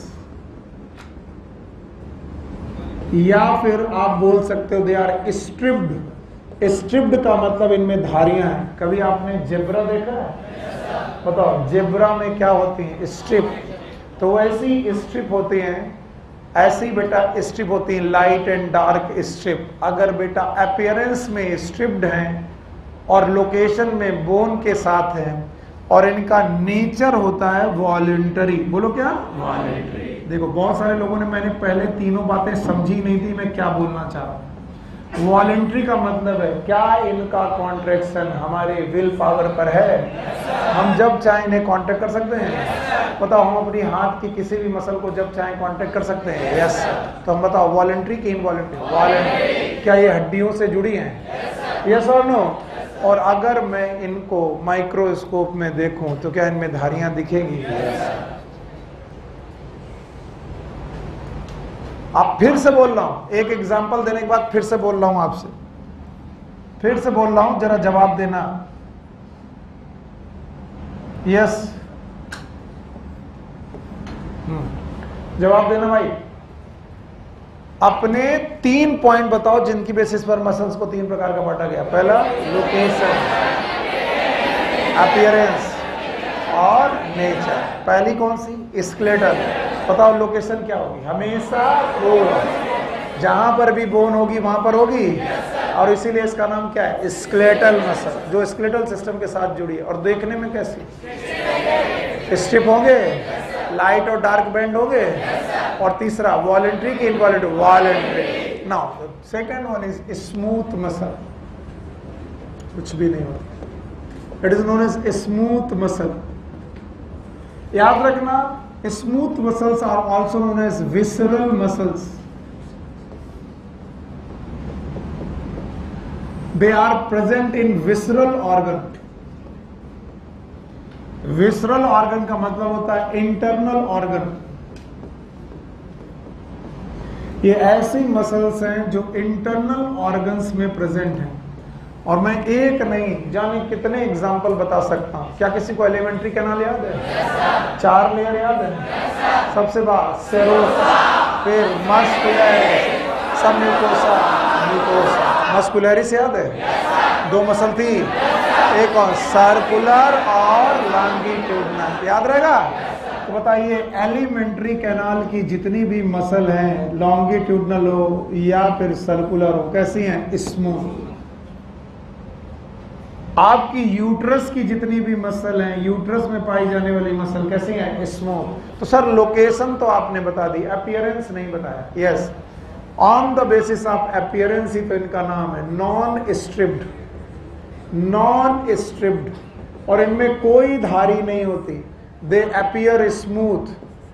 या फिर आप बोल सकते हो दे आर स्ट्रिप्ड। स्ट्रिप्ड का मतलब इनमें धारियां हैं। कभी आपने जेब्रा देखा है? बताओ, जेब्रा में क्या होती है? स्ट्रिप। तो ऐसी स्ट्रिप होती हैं, ऐसी बेटा स्ट्रिप होती है, लाइट एंड डार्क स्ट्रिप। अगर बेटा अपीयरेंस में स्ट्रिप्ड हैं और लोकेशन में बोन के साथ है और इनका नेचर होता है वॉलंटरी। बोलो क्या? वॉलंटरी। देखो, बहुत सारे लोगों ने, मैंने पहले तीनों बातें समझी नहीं थी मैं क्या बोलना चाह रहा हूं। वॉलंटरी का मतलब है क्या इनका कॉन्ट्रैक्शन हमारे विल पावर पर है? हम जब चाहे इन्हें कॉन्ट्रैक्ट कर सकते हैं। बताओ, हम अपनी हाथ की किसी भी मसल को जब चाहे कॉन्ट्रैक्ट कर सकते हैं? यस। तो हम बताओ, वॉलंटरी की इनवॉलंटरी? वॉलंटरी। क्या ये हड्डियों से जुड़ी हैं? यस और नो? और अगर मैं इनको माइक्रोस्कोप में देखूं तो क्या इनमें धारियां दिखेगी? आप फिर से बोल रहा हूं, एक एग्जांपल देने के बाद फिर से बोल रहा हूं आपसे, फिर से बोल रहा हूं, जरा जवाब देना। यस, जवाब देना भाई। अपने तीन पॉइंट बताओ जिनकी बेसिस पर मसल्स को तीन प्रकार का बांटा गया। पहला लोकेशन, अपीयरेंस और नेचर। पहली कौन सी? स्केलेटल। बताओ लोकेशन क्या होगी? हमेशा बोन, जहां पर भी बोन होगी वहां पर होगी, और इसीलिए इसका नाम क्या है? स्केलेटल मसल, जो स्केलेटल सिस्टम के साथ जुड़ी है। और देखने में कैसी? स्टिफ होंगे, लाइट और डार्क बैंड होंगे। और तीसरा वॉलंटरी की involuntary? Voluntary. Now second one is smooth muscle, कुछ भी नहीं होता, it is known as smooth muscle. याद रखना, smooth muscles are also known as visceral muscles. They are present in visceral organ. Visceral organ का मतलब होता है इंटरनल ऑर्गन। ये ऐसी मसल्स हैं जो इंटरनल ऑर्गन्स में प्रेजेंट हैं। और मैं एक नहीं जाने कितने एग्जाम्पल बता सकता हूं। क्या किसी को एलिमेंट्री कैनाल याद है? yes, चार लेयर याद है? सबसे बाद सेरोसा, फिर मस्कुलर, सब म्यूकोसा, म्यूकोसा। मस्कुलरिस याद है? yes, दो मसल थी, एक और सर्कुलर और लॉन्गिट्यूडनल, याद रहेगा? तो बताइए, एलिमेंट्री कैनाल की जितनी भी मसल हैं, लॉन्गिट्यूडनल हो या फिर सर्कुलर हो, कैसी हैं? स्मूथ। आपकी यूट्रस की जितनी भी मसल हैं, यूट्रस में पाई जाने वाली मसल कैसी हैं? स्मूथ। तो सर लोकेशन तो आपने बता दी, अपीयरेंस नहीं बताया। Yes, on the basis of appearance ही तो इनका नाम है नॉन स्ट्रिप्ड। नॉन स्ट्रिप्ड, और इनमें कोई धारी नहीं होती। They appear smooth.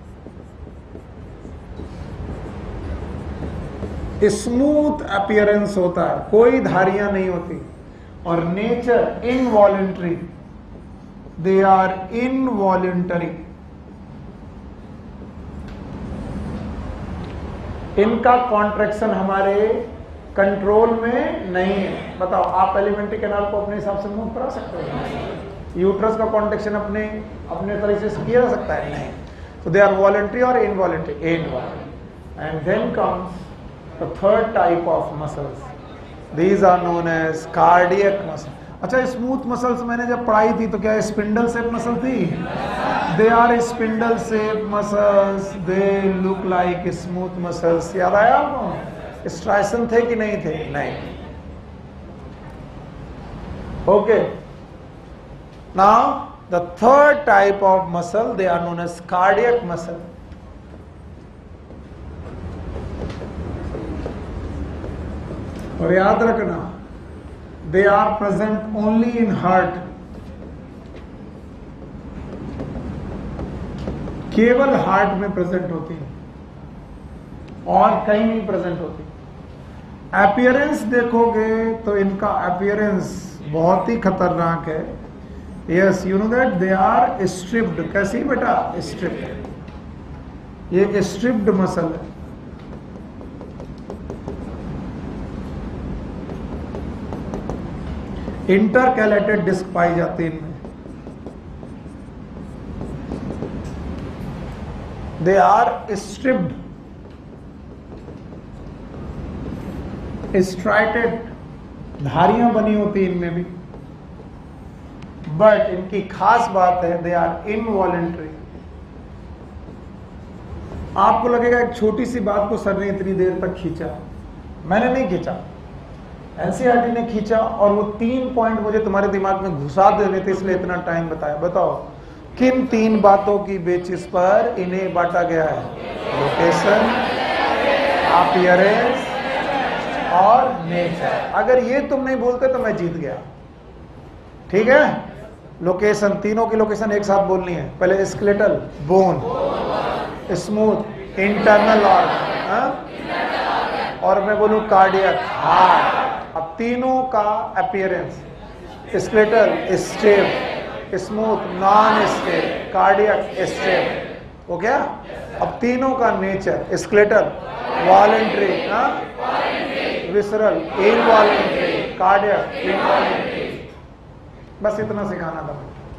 Smooth appearance होता है, कोई धारियां नहीं होती। और nature involuntary, they are involuntary. इनका कॉन्ट्रैक्शन हमारे कंट्रोल में नहीं है। बताओ, आप एलिमेंट्री कैनाल को अपने हिसाब से मूव करा सकते हो? यूट्रस का कॉन्ट्रैक्शन अपने अपने तरीके से किया जा सकता है? नहीं। तो दे आर वॉलंटरी और involuntary? Involuntary. And then comes the third type of muscles, these are known as cardiac muscle. अच्छा, स्मूथ मसल्स मैंने जब पढ़ाई थी तो क्या स्पिंडल शेप मसल थी? They are spindle shape muscles, they look like smooth muscles. याद आया आपको? स्ट्राइसन थे कि नहीं थे? नहीं। Okay, now the third type of muscle, they are known as cardiac muscle. और याद रखना, they are present only in heart. केवल हार्ट में प्रेजेंट होती है और कहीं नहीं प्रेजेंट होती। अपीयरेंस देखोगे तो इनका अपीयरेंस बहुत ही खतरनाक है। Yes, you know that they are striped. कैसी बेटा? स्ट्रिप्ड। ये स्ट्रिप्ड मसल है। इंटरकैलेटेड डिस्क पाई जाती है इनमें। दे आर स्ट्रिप्ड, स्ट्राइटेड, धारियां बनी होती इनमें भी। बट इनकी खास बात है, दे आर इनवॉलंटरी। आपको लगेगा एक छोटी सी बात को सर ने इतनी देर तक खींचा। मैंने नहीं खींचा, एनसीईआरटी ने खींचा, और वो तीन पॉइंट मुझे तुम्हारे दिमाग में घुसा देने थे, इसलिए इतना टाइम बताया। बताओ, किन तीन बातों की बेसिस पर इन्हें बांटा गया है? लोकेशन, अपीयरेंस और नेचर। अगर ये तुम नहीं बोलते तो मैं जीत गया। ठीक है? लोकेशन, तीनों की लोकेशन एक साथ बोलनी है। पहले skeletal, bone, smooth, internal organ, और मैं बोलूं कार्डियक, हार्ट। अब तीनों का appearance skeletal step, smooth non step, cardiac step. हो गया। अब तीनों का nature, skeletal voluntary, visceral involuntary, cardiac involuntary. बस इतना सिखाना था।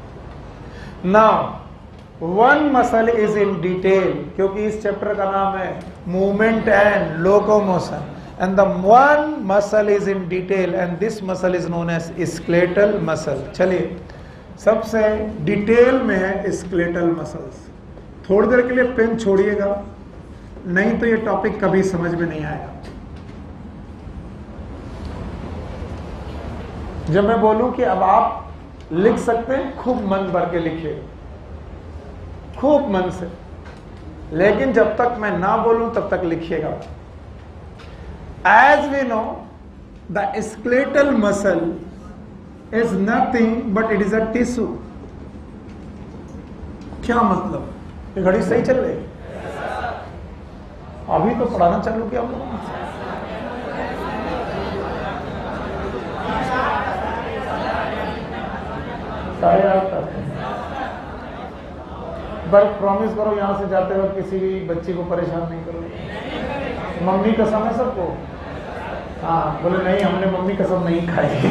Now one muscle is in detail, क्योंकि इस चैप्टर का नाम है movement and locomotion, and the one muscle is in detail and this muscle is known as skeletal muscle। चलिए सबसे डिटेल में है skeletal muscles। थोड़ी देर के लिए पेन छोड़िएगा, नहीं तो ये टॉपिक कभी समझ में नहीं आएगा। जब मैं बोलूं कि अब आप लिख सकते हैं, खूब मन भर के लिखिए, खूब मन से, लेकिन जब तक मैं ना बोलूं तब तक लिखिएगा। As we know, the skeletal muscle is nothing but it is a tissue। क्या मतलब? ये घड़ी सही चल रही? अभी तो पढ़ाना चालू किया हम लोगों ने। साढ़े आठ तक। पर प्रॉमिस करो यहां से जाते वक्त किसी भी बच्ची को परेशान नहीं करो। मम्मी कसम है सबको। हाँ बोले नहीं, हमने मम्मी कसम नहीं खाई।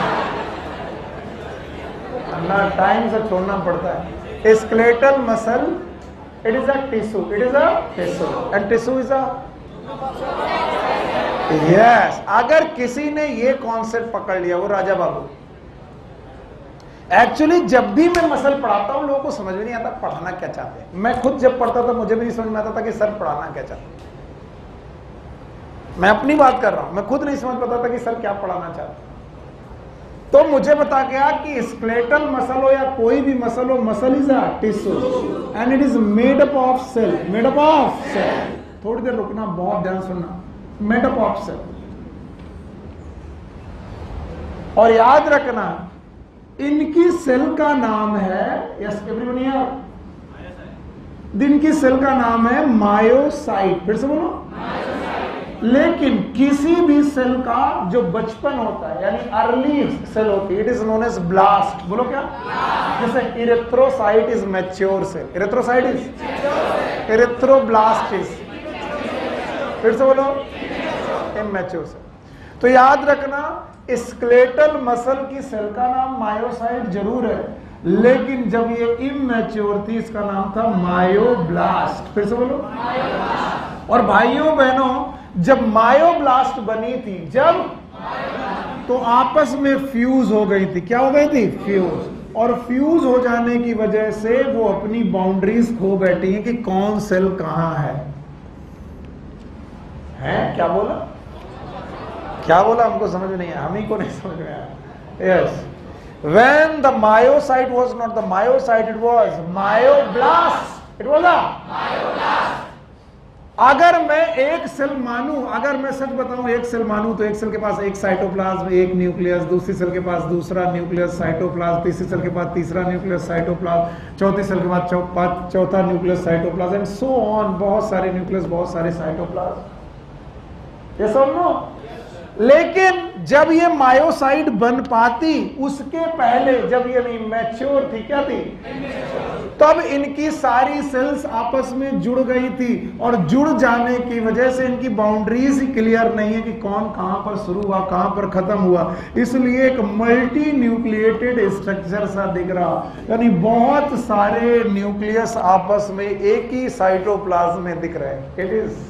ना टाइम से छोड़ना पड़ता है। Skeletal muscle it is a tissue, it is a tissue and tissue is a yes. अगर किसी ने ये कॉन्सेप्ट पकड़ लिया, वो राजा बाबू। एक्चुअली जब भी मैं मसल पढ़ाता हूं, लोगों को समझ में नहीं आता पढ़ाना क्या चाहते हैं। मैं खुद जब पढ़ता था मुझे भी नहीं समझ में आता था कि सर पढ़ाना क्या चाहते हैं। मैं अपनी बात कर रहा हूं, मैं खुद नहीं समझ पाता था कि सर क्या पढ़ाना चाहते। तो मुझे बता गया कि स्केलेटल मसल हो या कोई भी मसल हो, muscle is a tissue and it is made up of cell. Made up of cell. थोड़ी देर रुकना, बहुत ध्यान सुनना। Made up of cell. और याद रखना, इनकी सेल का नाम है, यस एवरीवन हियर, इनकी सेल का नाम है मायोसाइट। फिर से बोलो। लेकिन किसी भी सेल का जो बचपन होता है, यानी अर्ली सेल होती है, it is known as blast. बोलो क्या? जैसे erythrocyte is mature cell, erythrocyte is, erythroblast is, फिर से बोलो, इमैच्योर सेल। तो याद रखना, स्केलेटल मसल की सेल का नाम मायोसाइट जरूर है, लेकिन जब ये इमैच्योर थी इसका नाम था मायोब्लास्ट। फिर से बोलो, मायोब्लास्ट। और भाइयों बहनों, जब मायोब्लास्ट बनी थी, जब तो आपस में फ्यूज हो गई थी। क्या हो गई थी? फ्यूज। और फ्यूज हो जाने की वजह से वो अपनी बाउंड्रीज खो बैठी हैं कि कौन सेल कहां है। हैं? क्या बोला? क्या बोला? हमको समझ में नहीं आया, हम ही को नहीं समझ में आया। Yes, when the myocyte was not the myocyte, it was myoblast, it was a myoblast। अगर मैं एक सेल मानूं, अगर मैं सच बताऊं एक सेल मानूं, तो एक सेल के पास एक साइटोप्लाज्म, एक न्यूक्लियस, दूसरी सेल के पास दूसरा न्यूक्लियस साइटोप्लाज्म, तीसरी सेल के पास तीसरा न्यूक्लियस साइटोप्लाज्म, चौथी सेल के बाद चौ, चौथा nucleus cytoplasm and so on. बहुत सारे न्यूक्लियस, बहुत सारे साइटोप्लाज्म। ये सब नो। लेकिन जब ये मायोसाइट बन पाती, उसके पहले जब ये मैच्योर थी, क्या थी? तब इनकी सारी सेल्स आपस में जुड़ गई थी, और जुड़ जाने की वजह से इनकी बाउंड्रीज ही क्लियर नहीं है कि कौन कहां पर शुरू हुआ, कहां पर खत्म हुआ। इसलिए एक मल्टी न्यूक्लिएटेड स्ट्रक्चर सा दिख रहा, यानी बहुत सारे न्यूक्लियस आपस में एक ही साइटोप्लाज्म में दिख रहे हैं। It is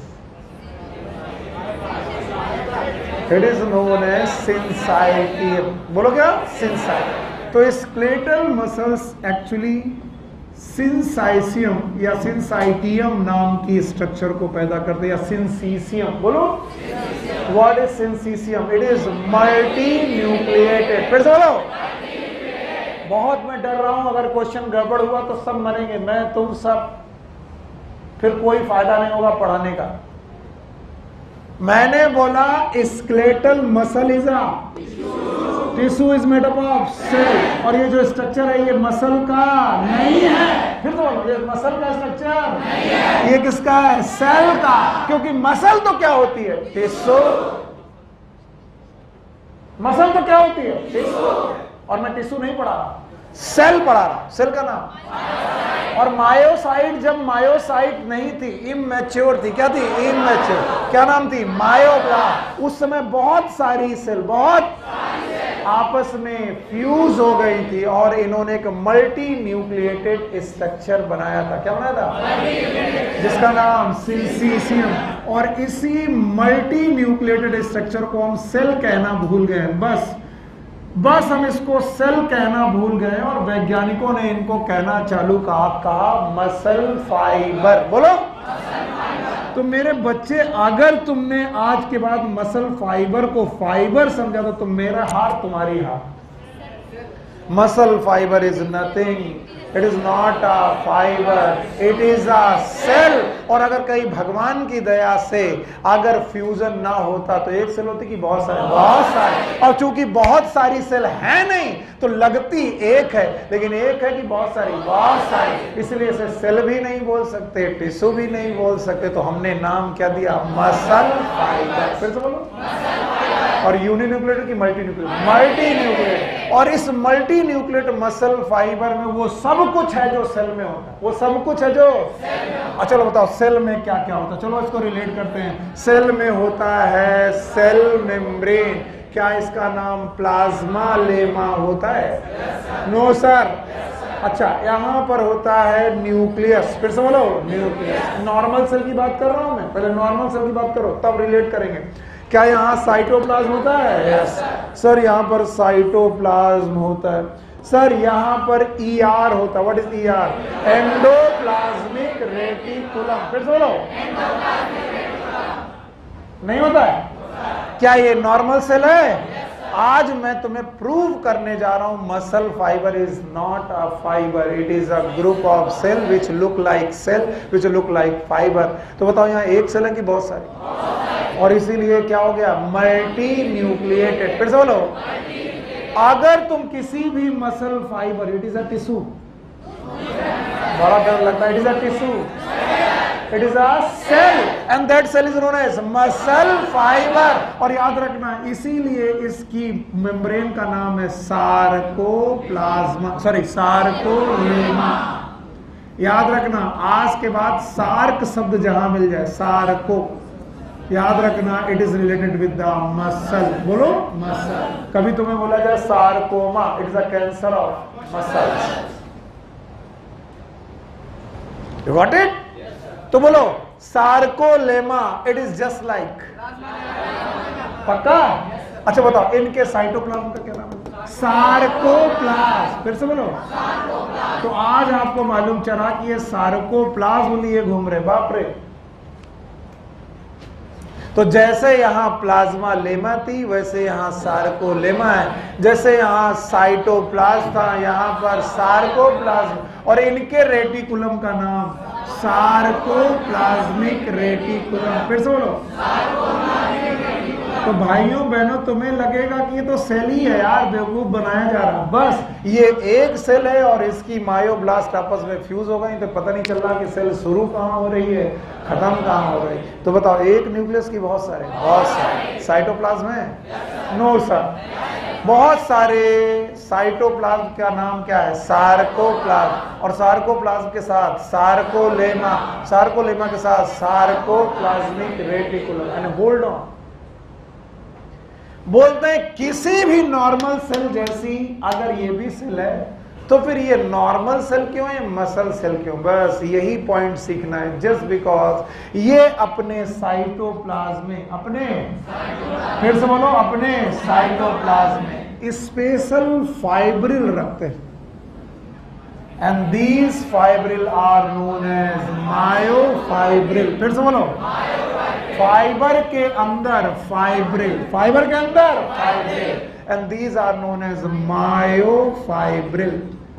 It is known as syncytium। बोलो क्या? syncytium। तो स्केलेटल मसल्स एक्चुअली सिंसाइसियम या सिंसाइटियम नाम की स्ट्रक्चर को पैदा करते हैं, या सिंसीसियम। बोलो, what is syncytium? It is multinucleated. फिर से बोलो। बहुत मैं डर रहा हूं, अगर क्वेश्चन गड़बड़ हुआ तो सब मरेंगे, मैं तुम सब, फिर कोई फायदा नहीं होगा पढ़ाने का। मैंने बोला skeletal muscle is a tissue is made up of cell, और ये जो स्ट्रक्चर है ये मसल का नहीं है। फिर तो ये मसल का स्ट्रक्चर नहीं है, ये किसका है? सेल का। क्योंकि मसल तो क्या होती है? टिश्यू। मसल तो क्या होती है? टिश्यू। और मैं टिश्यू नहीं पढ़ा रहा, सेल पढ़ा रहा, सेल का नाम। और मायोसाइट जब मायोसाइट नहीं थी, इमैच्योर थी, क्या थी? इमैच्योर। क्या नाम थी? मायोब्लास्ट। उस समय बहुत सारी सेल, बहुत आपस में फ्यूज हो गई थी और इन्होंने एक मल्टी न्यूक्लिएटेड स्ट्रक्चर बनाया था। क्या बनाया था? जिसका नाम सिलिसियम। और इसी मल्टी न्यूक्लिएटेड स्ट्रक्चर को हम सेल कहना भूल गए। बस बस हम इसको सेल कहना भूल गए और वैज्ञानिकों ने इनको कहना चालू कहा कहा मसल फाइबर। बोलो। तो मेरे बच्चे, अगर तुमने आज के बाद मसल फाइबर को फाइबर समझा तो तुम मेरा हार, तुम्हारी हार। Muscle fibre is nothing, it is not a fibre, it is a cell. और अगर कहीं भगवान की दया से अगर फ्यूजन ना होता तो एक सेल होती कि बहुत सारे? बहुत सारे। और चूंकि बहुत सारी सेल है नहीं तो लगती एक है, लेकिन एक है कि बहुत सारी? बहुत सारी। इसलिए इसे सेल भी नहीं बोल सकते, टिश्यू भी नहीं बोल सकते, तो हमने नाम क्या दिया? Muscle fibre. फिर से बोलो। और यूनिन्यूक्लिएटेड की मल्टी न्यूक्लिएटेड? Multi nucleated. और इस मल्टी न्यूक्लिएटेड मसल फाइबर में वो सब कुछ है जो सेल में होता है। वो सब कुछ है जो अच्छा, चलो बताओ सेल में क्या क्या होता है? चलो इसको रिलेट करते हैं। सेल में होता है सेल मेम्ब्रेन। क्या इसका नाम प्लाज्मा लेमा होता है? No sir. अच्छा, यहां पर होता है न्यूक्लियस। फिर से बोलो, न्यूक्लियस। नॉर्मल सेल की बात कर रहा हूं मैं, पहले नॉर्मल सेल की बात करो तब रिलेट करेंगे। क्या यहाँ साइटोप्लाज्म होता है? यस सर, यहाँ पर साइटोप्लाज्म होता है। सर यहाँ पर ई आर होता है। What is E R? Endoplasmic reticulum. फिर से बोलो। नहीं होता है? क्या ये नॉर्मल सेल है? आज मैं तुम्हें प्रूव करने जा रहा हूं muscle fibre is not a fibre, it is a group of cell which look like cell which look like fibre. तो बताओ यहाँ एक सेल है कि बहुत सारी? और इसीलिए क्या हो गया? Multinucleated. फिर से बोलो। अगर तुम किसी भी muscle fibre, it is a tissue, बड़ा डर लगता है, it is a tissue, it is a cell and that cell is known as muscle fibre. और याद रखना, इसीलिए इसकी मेम्ब्रेन का नाम है सार्कोप्लाज्मा, सॉरी सार्कोलेमा। याद रखना, आज के बाद सार्क शब्द जहां मिल जाए, सार्को, याद रखना it is related with the muscle. बोलो मसल। कभी तुम्हें बोला जाए sarcoma, it is a cancer of muscles. You got it? तो बोलो sarcolemma, it is just like. पक्का? अच्छा बताओ, इनके साइटोप्लाज्म का क्या नाम है? सार्कोप्लाज्म। फिर से बोलो। तो आज आपको मालूम चला कि ये सार्कोप्लाज्म लिए घूम रहे। बाप रे। तो जैसे यहां प्लाज्मा लेमा थी वैसे यहां सार्कोलेमा है। जैसे यहां साइटोप्लाज्म था, यहां पर सार्कोप्लाज्म। और इनके रेटिकुलम का नाम सार्कोप्लाज्मिक रेटिकुलम। फिर से बोलो। तो भाइयों बहनों, तुम्हें लगेगा कि ये तो सेल ही है यार, बेवकूफ बनाया जा रहा। बस ये एक सेल है और इसकी मायोब्लास्ट आपस में फ्यूज हो गई, तो पता नहीं चल रहा कि सेल शुरू कहाँ हो रही है, खत्म कहाँ हो रही। तो बताओ, एक न्यूक्लियस की बहुत सारे? बहुत सारे। साइटोप्लाज्म है? No sir. बहुत सारे। साइटोप्लाज्म का नाम क्या है? सार्कोप्लाज्म। और सार्कोप्लाज्म के साथ सार्कोलेमा, सार्कोलेमा के साथ sarcoplasmic reticulum. And hold on, बोलते हैं किसी भी नॉर्मल सेल जैसी अगर ये भी सेल है तो फिर ये नॉर्मल सेल क्यों है, मसल सेल क्यों? बस यही पॉइंट सीखना है। जस्ट बिकॉज ये अपने साइटोप्लाज्म में, अपने, फिर से बोलो, अपने साइटोप्लाज्म में स्पेशल फाइब्रिल रखते हैं। And these fibril are known as myofibril. फिर से बोलो। फाइबर के अंदर फाइब्रिल, फाइबर के अंदर fibril, and these are known as myofibril.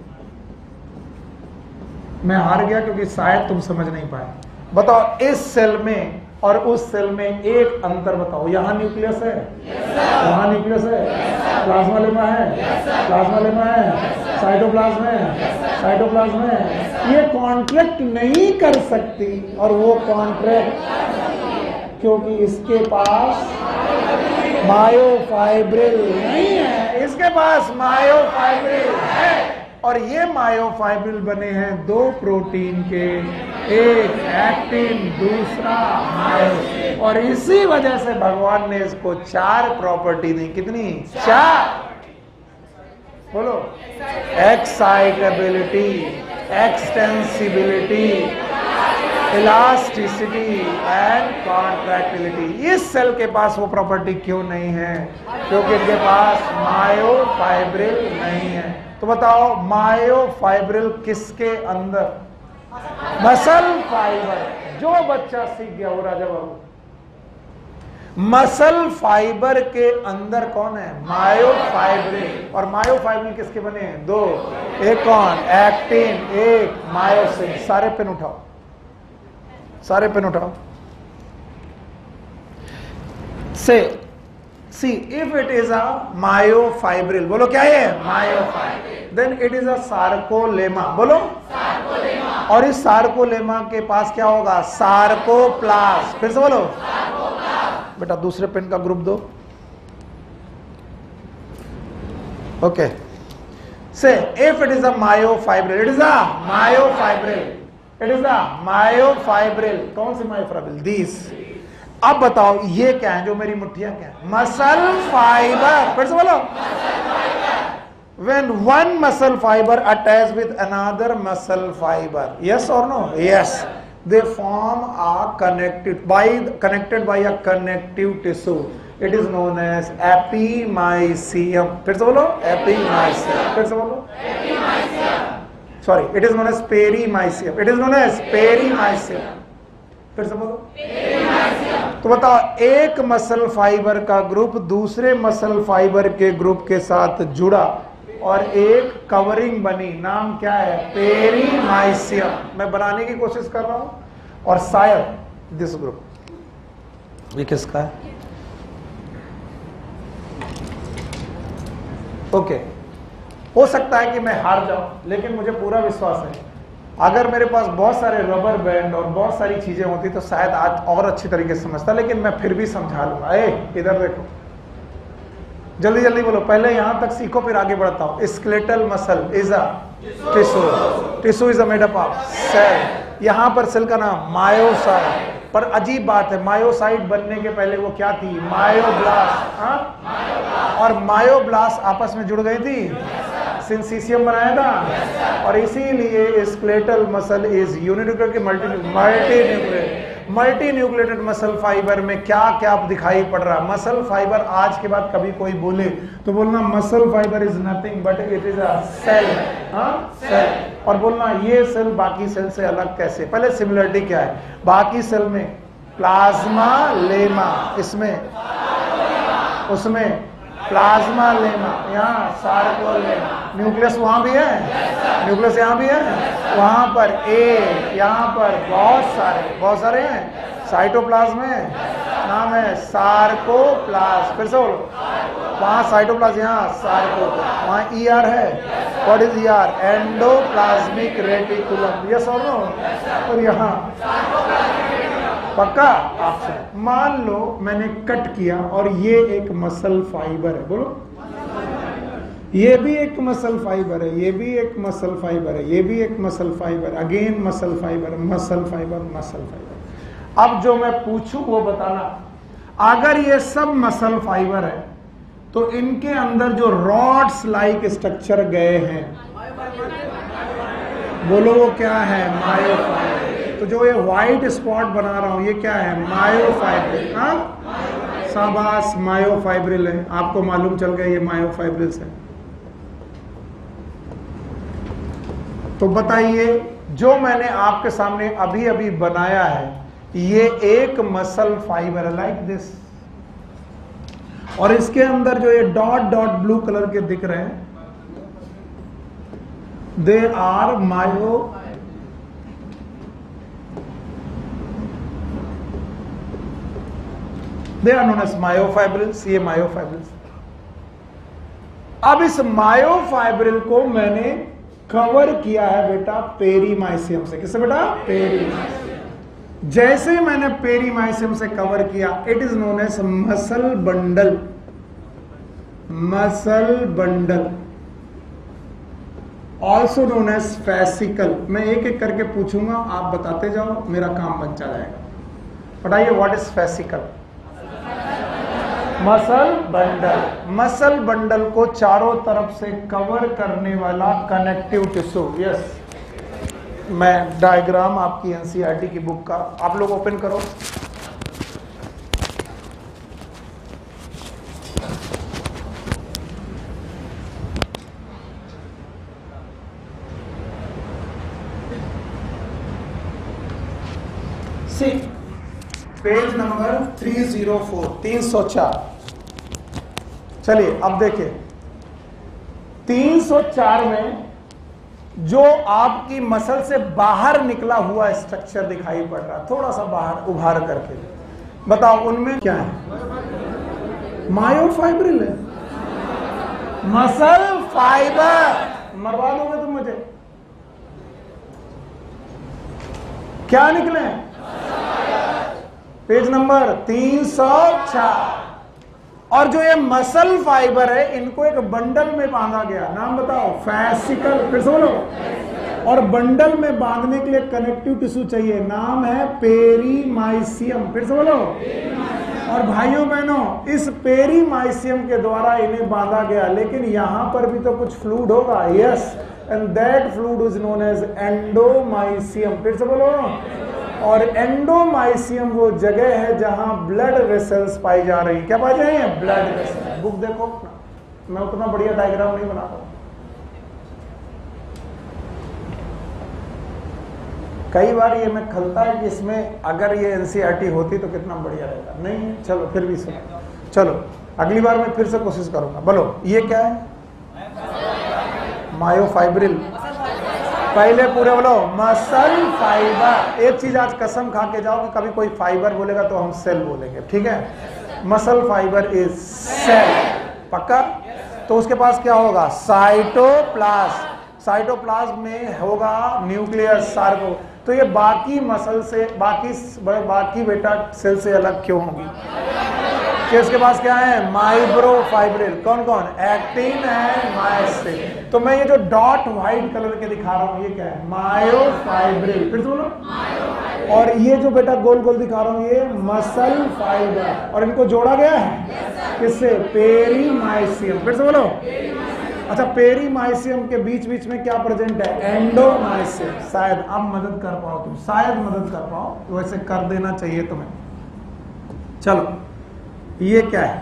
मैं हार गया क्योंकि शायद तुम समझ नहीं पाए। बताओ, इस सेल में और उस सेल में एक अंतर बताओ। यहां न्यूक्लियस है? यहां न्यूक्लियस है? प्लाज्मा लेमा है? प्लाज्मा लेमा है? साइटोप्लाज्म है? साइटोप्लाज्म है? ये कॉन्ट्रैक्ट नहीं कर सकती और वो कॉन्ट्रैक्ट, क्योंकि इसके पास मायोफाइब्रिल नहीं है, इसके पास मायोफाइब्रिल है, और ये मायोफाइब्रिल बने हैं दो प्रोटीन के, एक एक्टिन दूसरा मायोसिन, और इसी वजह से भगवान ने इसको चार प्रॉपर्टी दी। कितनी? चार। बोलो, excitability, extensibility, elasticity and contractility. इस सेल के पास वो प्रॉपर्टी क्यों नहीं है? क्योंकि इनके पास मायोफाइब्रिल नहीं है। तो बताओ, मायोफाइब्रिल किसके अंदर? Muscle fibre. जो बच्चा सीख गया वो राजा बाबू, मसल फाइबर के अंदर कौन है? मायोफाइब्रिल। और मायोफाइब्रिल किसके बने हैं? दो, एक कौन? एक्टिन, एक मायोसिन। सारे पेन उठाओ, सारे पेन उठाओ। Say see if it is a myofibril, बोलो क्या है? Myofibril. Then it is a sarcolemma, बोलो सार्कोलेमा। और इस सार्कोलेमा के पास क्या होगा? सार्कोप्लास्ट। फिर से बोलो सार्कोप्लास्ट। बेटा दूसरे पेन का ग्रुप दो। Okay, say if it is a myofibril, it is a myofibril, it is a myofibril. कौन सी मायोफाइब्रिल? दिस। अब बताओ ये क्या है? जो मेरी मुट्ठियां क्या है? Muscle fibre. फिर से बोलो when one muscle fiber attach with another muscle fiber, yes or no? Yes, they form a connected by connected by a connective tissue. It is known as epimysium. फिर से बोलो epimysium। फिर से बोलो epimysium। Sorry, it is known as perimysium. It is known as perimysium। फिर से बोलो पेरीमाइसियम। तो बताओ, एक मसल फाइबर का ग्रुप दूसरे मसल फाइबर के ग्रुप के साथ जुड़ा और एक कवरिंग बनी, नाम क्या है? पेरीमाइसियम। मैं बनाने की कोशिश कर रहा हूं, और शायद दिस ग्रुप। ये किसका है? ओके, हो सकता है कि मैं हार जाऊं, लेकिन मुझे पूरा विश्वास है अगर मेरे पास बहुत सारे रबर बैंड और बहुत सारी चीजें होती तो शायद आज और अच्छी तरीके से समझता, लेकिन मैं फिर भी समझा लूंगा। ए, इधर देखो, जल्दी जल्दी बोलो। पहले यहां तक सीखो, फिर आगे बढ़ता हूं। Skeletal muscle is a tissue, tissue is a made up of cell. यहां पर सेल का नाम मायोसाइट। पर अजीब बात है, मायोसाइट बनने के पहले वो क्या थी? मायोब्लास्ट। हाँ, और मायोब्लास्ट आपस में जुड़ गई थी, सिंसीशियम बनाया था, और इसीलिए स्केलेटल मसल इज यूनिन्यूक्लियर के multi multi nuclear multinucleated muscle fibre में क्या क्या दिखाई पड़ रहा है? Muscle fibre. आज के बाद कभी कोई बोले तो बोलना muscle fibre is nothing but it is a cell. हाँ, सेल। और बोलना ये सेल बाकी सेल से अलग कैसे? पहले सिमिलरिटी क्या है? बाकी सेल में प्लाज्मा लेमा, इसमें उसमें प्लाज्मा लेमा, यहाँ सार्कोलेमा। न्यूक्लियस वहां भी है, न्यूक्लियस यहाँ भी है, वहां पर ए, यहाँ पर बहुत सारे बहुत सारे हैं। साइटोप्लाज्म है, नाम है सार्कोप्लाज्म। फिर से बोलो, वहां साइटोप्लाज्म, यहाँ सार्कोप्लाज्म। वहां ई आर है, what is E R? Endoplasmic reticulum. Yes और नो? और यहाँ पक्का? आपसे मान लो मैंने कट किया और ये एक मसल फाइबर है, बोलो ये भी एक मसल फाइबर है, ये भी एक मसल फाइबर है, ये भी एक muscle fibre, again muscle fibre, muscle fibre, muscle fibre. अब जो मैं पूछूं वो बताना। अगर ये सब मसल फाइबर है तो इनके अंदर जो रॉड्स लाइक स्ट्रक्चर गए हैं, बोलो वो क्या है? मायोफाइब्रिल। तो जो ये व्हाइट स्पॉट बना रहा हूं ये क्या है? मायोफाइब्रिल। हाँ, शाबाश, मायोफाइब्रिल है। आपको मालूम चल गया ये मायोफाइब्रिल है। तो बताइए, जो मैंने आपके सामने अभी अभी बनाया है ये एक मसल फाइबर है लाइक दिस, और इसके अंदर जो ये डॉट डॉट ब्लू कलर के दिख रहे हैं they are myo they are known as myofibrils. ये मायोफाइब्रिल्स। अब इस मायोफाइब्रिल को मैंने कवर किया है बेटा पेरीमाइसियम से। किससे बेटा? पेरीमाइसियम। जैसे मैंने पेरीमाइसियम से कवर किया, it is known as muscle bundle. Muscle bundle, also known as fascicle. मैं एक एक करके पूछूंगा, आप बताते जाओ, मेरा काम बन जाएगा। बताइए what is fascicle? Muscle bundle. Muscle bundle को चारों तरफ से कवर करने वाला कनेक्टिव टिश्यू। यस, मैं डायग्राम आपकी एनसीईआरटी की बुक का, आप लोग ओपन करो। सी पेज नंबर तीन सौ चार, तीन सौ चार। चलिए अब देखिए, तीन सौ चार में जो आपकी मसल से बाहर निकला हुआ स्ट्रक्चर दिखाई पड़ रहा, थोड़ा सा बाहर उभार करके बताओ, उनमें क्या है? मायोफाइब्रिल है, मसल फाइबर। मरवा दोगे तुम मुझे? क्या निकले? पेज नंबर तीन सौ चार। और जो ये मसल फाइबर है, इनको एक बंडल में बांधा गया, नाम बताओ, फैसिकल। फिर से बोलो। और बंडल में बांधने के लिए कनेक्टिव टिश्यू चाहिए, नाम है पेरीमाइसियम। फिर से बोलो। और भाइयों बहनों, इस पेरीमाइसियम के द्वारा इन्हें बांधा गया, लेकिन यहां पर भी तो कुछ फ्लूइड होगा। Yes, and that fluid is known as endomysium. फिर से बोलो। और एंडोमाइसियम वो जगह है जहां ब्लड वेसल्स पाई जा रही है। क्या पाई जा रही है? Blood vessel. बुक देखो, मैं उतना बढ़िया डायग्राम नहीं बनाता। कई बार ये मैं खलता है कि इसमें अगर ये एनसीईआरटी होती तो कितना बढ़िया रहता। नहीं, चलो फिर भी सुनो। चलो अगली बार मैं फिर से कोशिश करूंगा। बोलो, ये क्या है? मायोफाइब्रिल। पहले पूरे बोलो, मसल फाइबर। एक चीज आज कसम खा के जाओ कि कभी कोई फाइबर बोलेगा तो हम सेल बोलेंगे, ठीक है? Muscle fibre is cell. पक्का? तो उसके पास क्या होगा? साइटोप्लाज्म। साइटोप्लाज्म में होगा न्यूक्लियस, सार्को। तो ये बाकी मसल से, बाकी बाकी बेटा सेल से अलग क्यों होगी? कि इसके पास क्या है? माइक्रोफाइब्रिल। कौन कौन? एक्टिन है, मायोसिन। तो मैं ये जो डॉट व्हाइट कलर के दिखा रहा हूं, ये क्या है? मायोफाइब्रिल। फिर से बोलो। और ये जो बेटा गोल गोल दिखा रहा हूं, ये मसल फाइबर। और इनको जोड़ा गया है किससे? पेरीमाइसियम। फिर से बोलो। अच्छा, पेरीमाइसियम के बीच बीच में क्या प्रेजेंट है? एंडोमाइसियम। शायद अब मदद कर पाओ तुम, शायद मदद कर पाओ, वैसे कर देना चाहिए तुम्हें। चलो, ये क्या है?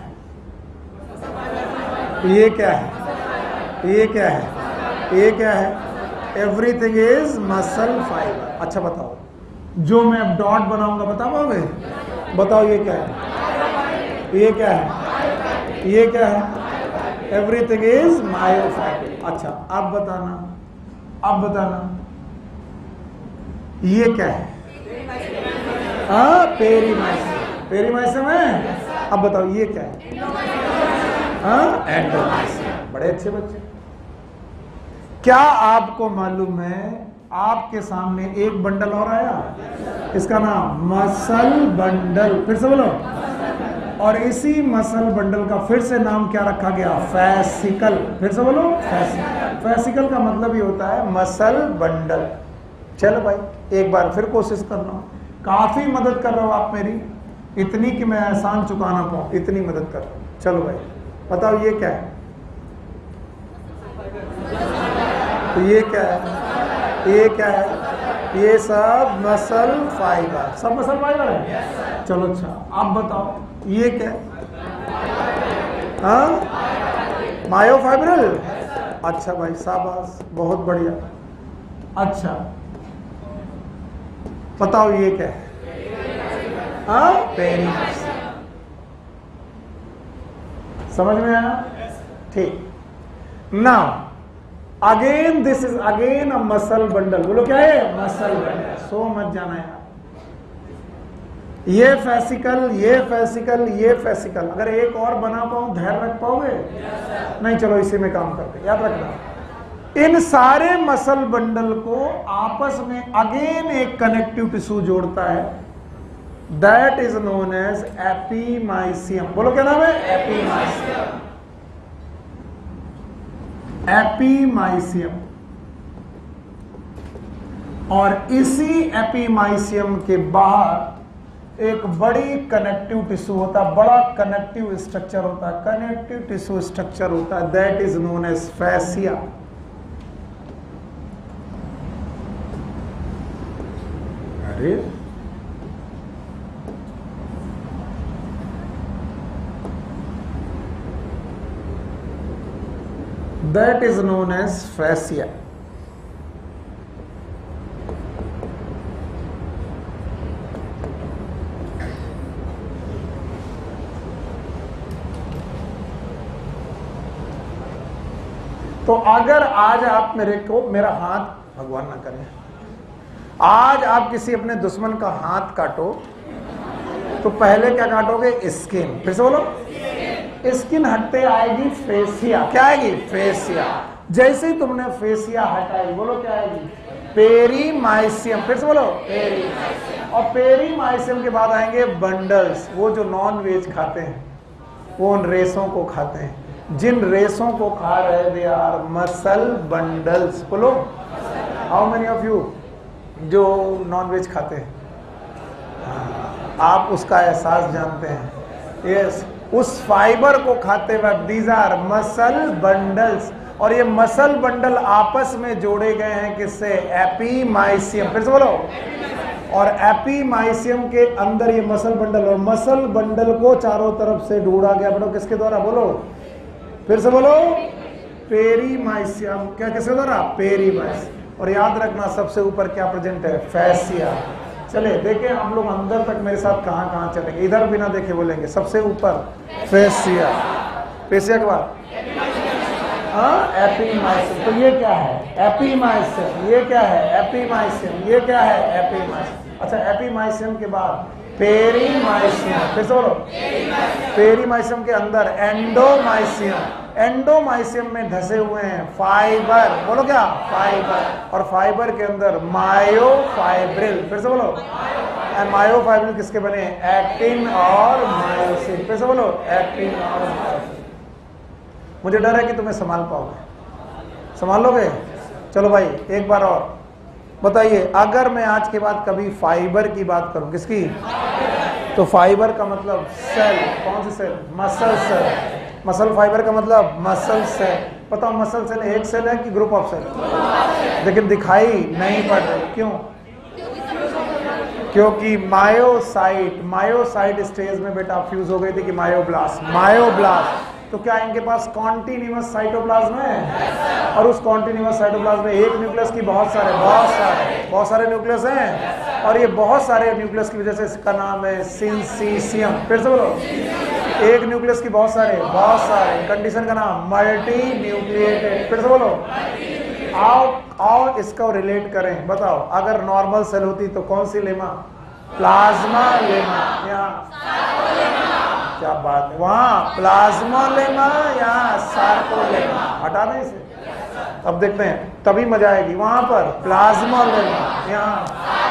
ये क्या है? ये क्या है? ये क्या है? Everything is muscle fibre. अच्छा बताओ, जो मैं अब डॉट बनाऊंगा बता पाओगे? बताओ ये क्या है? ये क्या है? ये क्या है? Everything is myofibril. अच्छा अब बताना, अब बताना, ये क्या है? हाँ, पेरीमाइसियम। पेरीमाइसियम है। अब बताओ ये क्या है? हाँ, एंडोमाइसियम। बड़े अच्छे बच्चे। क्या आपको मालूम है, आपके सामने एक बंडल और आया, इसका नाम मसल बंडल। फिर से बोलो। और इसी मसल बंडल का फिर से नाम क्या रखा गया? फैसिकल। फिर से बोलो। फैसिकल। फैसिकल का मतलब ये होता है मसल बंडल। चलो भाई, एक बार फिर कोशिश कर रहा हूं। काफी मदद कर रहे हो आप मेरी, इतनी कि मैं एहसान चुका ना पाऊं, इतनी मदद कर रहा हूं। चलो भाई बताओ, ये क्या है? तो ये क्या है? ये क्या है? ये सब मसल फाइबर। सब मसल फाइबर है। चलो अच्छा, आप बताओ ये क्या है? हाँ, मायोफाइब्रिल। अच्छा भाई शाबाश, बहुत बढ़िया। अच्छा बताओ ये क्या है? हाँ, पेरीमाइसियम। समझ में आया? ठीक। Now again this is again a muscle bundle. बोलो क्या है? Muscle bundle. सो मत जाना यार। ये फैसिकल, ये फैसिकल, ये फैसिकल। अगर एक और बना पाऊं, धैर्य रख पाओगे? नहीं, चलो इसी में काम करते। याद रखना, इन सारे मसल बंडल को आपस में अगेन एक कनेक्टिव टिश्यू जोड़ता है, that is known as epimysium. बोलो क्या नाम है? एपीमाइसियम। एपीमाइसियम, और इसी एपीमाइसियम के बाहर एक बड़ी कनेक्टिव टिश्यू होता है, बड़ा कनेक्टिव स्ट्रक्चर होता है, कनेक्टिव टिश्यू स्ट्रक्चर होता है, that is known as fascia. अरे that is known as fascia. तो अगर आज आप मेरे को, मेरा हाथ, भगवान ना करे, आज आप किसी अपने दुश्मन का हाथ काटो तो पहले क्या काटोगे? स्किन। फिर से बोलो, स्किन हटते आएगी फेसिया। क्या आएगी? फेसिया। जैसे ही तुमने फेसिया हटाई, बोलो क्या आएगी? पेरीमाइसियम। फिर से बोलो, पेरीमाइसियम। और पेरीमाइसियम के बाद आएंगे बंडल्स। वो जो नॉन वेज खाते हैं वो उन रेसों को खाते हैं। जिन रेसों को खा रहे दे आर मसल बंडल्स। बोलो, हाउ मेनी ऑफ यू जो नॉन वेज खाते हैं, आप उसका एहसास जानते हैं? यस, उस फाइबर को खाते वक्त दीज आर मसल बंडल्स। और ये मसल बंडल आपस में जोड़े गए हैं किससे? एपीमाइसियम। फिर से बोलो, और एपीमाइसियम के अंदर ये मसल बंडल, और मसल बंडल को चारों तरफ से ढूंढा गया। बोलो किसके द्वारा? बोलो, फिर से बोलो, पेरीमाइसियम। क्या किसके द्वारा? पेरीमाइसियम। और याद रखना सबसे ऊपर क्या प्रेजेंट है? फैसिया। चले देखें हम लोग अंदर तक मेरे साथ कहां कहां चलेंगे, इधर बिना देखे बोलेंगे। सबसे ऊपर फेसिया, फेसिया के बाद एपीमाइसियम। तो ये क्या है? एपीमाइसियम। ये क्या है? एपीमाइसियम। ये क्या है? एपीमाइसियम। अच्छा, एपीमाइसियम के बाद पेरीमाइसियम। फिर से बोलो, पेरीमाइसियम के अंदर एंडोमाइसियम। एंडोमाइसियम में धसे हुए हैं फाइबर। बोलो क्या? फाइबर। और फाइबर के अंदर मायोफाइब्रिल। फिर से बोलो, मायोफाइब्रिल किसके बने? एक्टिन और मायोसिन। फिर से बोलो, एक्टिन और मायोसिन। मुझे डर है कि तुम्हें संभाल पाओगे। संभाल लोगे? चलो भाई, एक बार और बताइए, अगर मैं आज के बाद कभी फाइबर की बात करूं, किसकी? तो फाइबर का मतलब सेल। कौन सी cell? Muscle cell. Muscle fibre का मतलब मसल सेल। बताओ, मसल सेल एक सेल है कि ग्रुप ऑफ सेल? लेकिन दिखाई नहीं पड़ रही। क्यों? क्योंकि मायोसाइट, मायोसाइट स्टेज में बेटा फ्यूज हो गई थी कि मायोब्लास्ट। मायोब्लास्ट। तो क्या इनके पास कॉन्टिन्यूअस साइटोप्लाज्म है? और उस कॉन्टिन्यूअस साइटोप्लाज्म में एक न्यूक्लियस की बहुत सारे बहुत सारे बहुत सारे न्यूक्लियस हैं। और ये बहुत सारे न्यूक्लियस की वजह से इसका नाम है सिंसीशियम। फिर से बोलो, एक न्यूक्लियस की बहुत सारे बहुत सारे कंडीशन का नाम मल्टी न्यूक्लिएटेड। फिर से बोलो, आओ आओ इसको रिलेट करें। बताओ, अगर नॉर्मल सेल होती तो कौन सी लेमा? Plasma lemma. यहाँ क्या बात है, वहां प्लाज्मा लेमा, यहाँ सार्कोलेमा। हटा दें इसे, अब देखते हैं, तभी मजा आएगी। वहां पर प्लाज्मा लेमा, यहाँ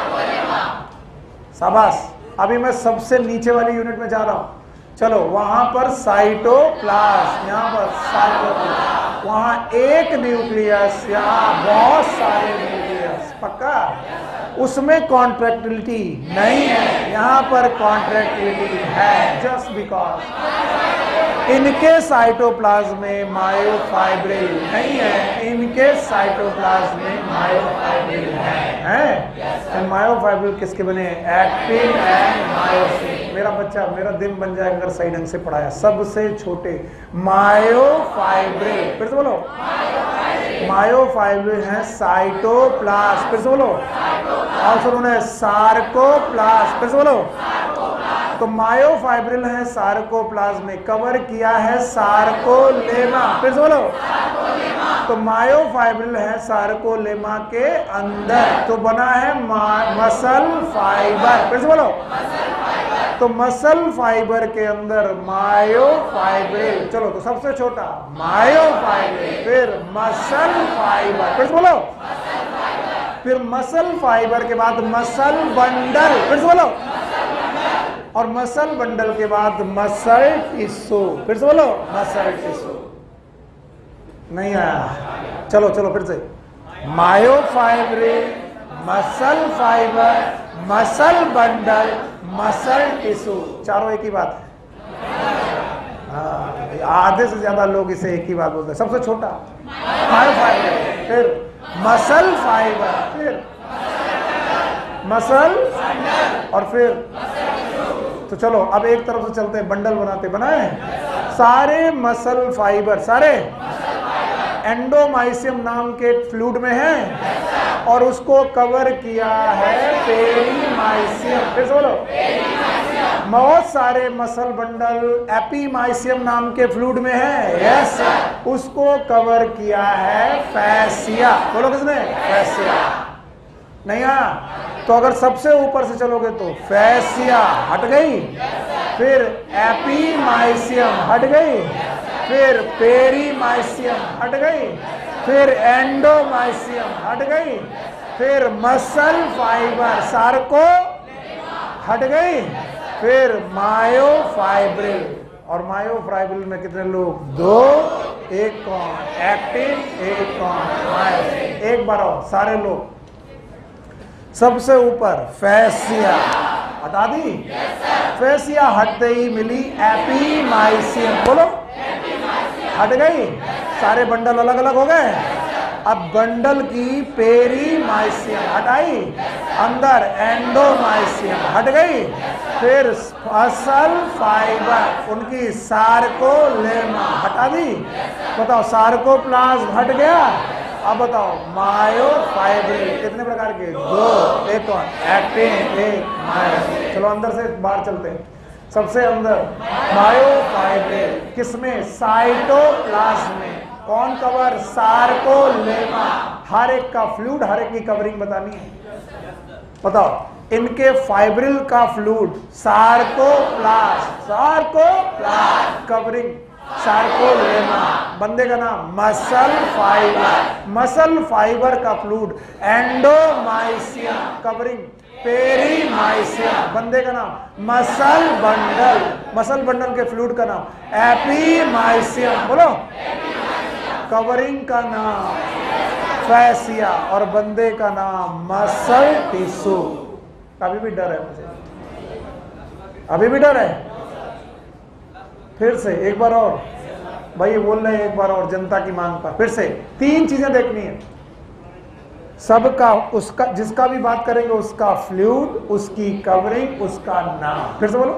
शाबाश। अभी मैं सबसे नीचे वाली यूनिट में जा रहा हूं। चलो, वहां पर साइटोप्लाज्म, यहाँ पर साइटोप्लाज्म। वहां एक न्यूक्लियस, यहाँ बहुत सारे न्यूक्लियस। पक्का? उसमें कॉन्ट्रैक्टिलिटी नहीं है, यहाँ पर कॉन्ट्रैक्टिलिटी है। जस्ट बिकॉज इनके साइटोप्लाज्म में मायोफाइब्रिल नहीं है, इनके साइटोप्लाज्म में मायोफाइब्रिल है, हैं? मायोफाइब्रिल किसके बने? Actin and myosin. मेरा बच्चा, मेरा दिन बन जाएगा अगर सही ढंग से पढ़ाया। सबसे छोटे मायोफाइब्रिल। फिर से बोलो, मायोफाइब्रिल है साइटोप्लाज्म। फिर से बोलो, और उन्हें सार्कोप्लाज्म। फिर से बोलो, तो मायोफाइब्रिल है सार्कोप्लाज्म में, कवर किया है सार्कोलेमा। फिर से बोलो, तो मायोफाइब्रिल है सार्कोलेमा के अंदर, तो बना है मसल फाइबर। फिर से बोलो, तो मसल फाइबर के अंदर मायोफाइब्रिल। चलो, तो सबसे छोटा मायोफाइब्रिल, फिर मसल फाइबर। फिर से बोलो, फिर मसल फाइबर के बाद मसल बंडल। फिर से बोलो, और मसल बंडल के बाद मसल टिश्यू। फिर से बोलो, मसल टिश्यू। नहीं आया, चलो चलो फिर से। Myofibril, muscle fibre, muscle bundle, muscle tissue, चारों एक ही बात है। हाँ, आधे से ज्यादा लोग इसे एक ही बात बोलते हैं। सबसे छोटा मायोफाइब्रिल, फिर मसल फाइबर, फिर मसल और फिर, तो चलो अब एक तरफ से चलते हैं, बंडल बनाते बनाए। सारे मसल फाइबर, सारे एंडोमाइसियम नाम के फ्लूइड में है और उसको कवर किया है पेरीमाइसियम। फिर से बोलो, बहुत सारे मसल बंडल एपीमाइसियम नाम के फ्लूइड में है, यस, उसको कवर किया है फैसिया। बोलो किसने? फैसिया। नहीं हाँ, तो अगर सबसे ऊपर से चलोगे तो फैसिया हट गई, फिर एपीमाइसियम हट गई, फिर पेरीमाइसियम हट गई, फिर एंडोमाइसियम हट गई, फिर मसल फाइबर सार्को हट गई, फिर मायोफाइब्रिल। और मायोफाइब्रिल में कितने लोग? दो। एक कौन? एक्टिन, एक कौन? मायो। एक बार और सारे लोग। सबसे ऊपर फैसिया हटा दी, फैसिया हटते ही मिली एपीमाइसियम। बोलो, हट गई, सारे बंडल अलग अलग हो गए। अब बंडल की पेरीमाइसियम हटाई, अंदर एंडोमाइसियम हट गई, फिर मसल फाइबर उनकी सार्कोलेमा हटा दी। बताओ, सार्कोप्लाज्म हट गया। अब बताओ, मायोफाइब्रिल कितने प्रकार के? दो। एक कौन? एक्टिन, एक मायो। चलो अंदर से बाहर चलते हैं। सबसे अंदर मायोफाइब्रिल किसमें? साइटोप्लाज्म में। कौन कवर? सार्कोलेमा। हर एक का फ्लूइड, हर एक की कवरिंग बतानी है। बताओ, इनके फाइब्रिल का fluid sarcoplasm, sarcoplasm covering sarcolemma. बंदे का नाम मसल फाइबर, मसल फाइबर का फ्लूइड एंडोमाइसियम कवरिंग पेरीमाइसियम। बंदे का नाम मसल बंडल, मसल बंडल के फ्लूइड का नाम एपीमाइसियम। बोलो, कवरिंग का नाम फैसिया और बंदे का नाम मसल टिश्यू। अभी भी डर है मुझे, अभी भी डर है। फिर से एक बार और, भाई बोल रहे हैं एक बार और जनता की मांग पर। फिर से तीन चीजें देखनी है सबका, उसका जिसका भी बात करेंगे उसका फ्लूइड, उसकी कवरिंग, उसका नाम। फिर से बोलो।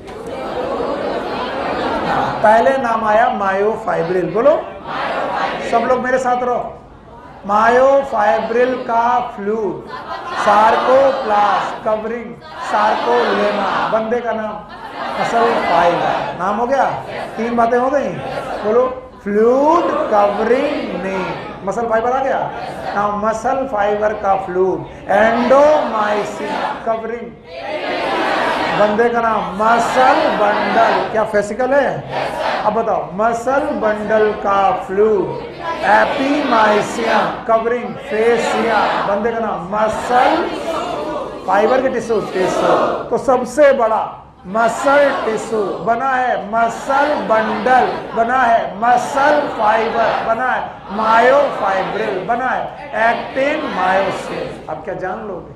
पहले नाम आया मायोफाइब्रिल। बोलो सब लोग मेरे साथ रहो। मायोफाइब्रिल का फ्लूइड, सार्कोप्लाज्म कवरिंग, सार्कोलेमा। बंदे का नाम मसल फाइबर। नाम हो गया, तीन बातें हो गई। बोलो, fluid, covering, name. Muscle fibre आ गया। नाउ मसल फाइबर का फ्लूइड एंडोमाइसियम कवरिंग, बंदे का नाम मसल बंडल। क्या फेसिकल है? अब बताओ, मसल बंडल का फ्लूइड एपीमाइसियम कवरिंग फेसिया। बंदे का नाम मसल फाइबर के टिश्यू, टिश्यू। तो सबसे बड़ा मसल टिश्यू बना है, मसल बंडल बना है, मसल फाइबर बना है, मायोफाइब्रिल बना है, एक्टिन मायोसिन। अब क्या जान लोगे?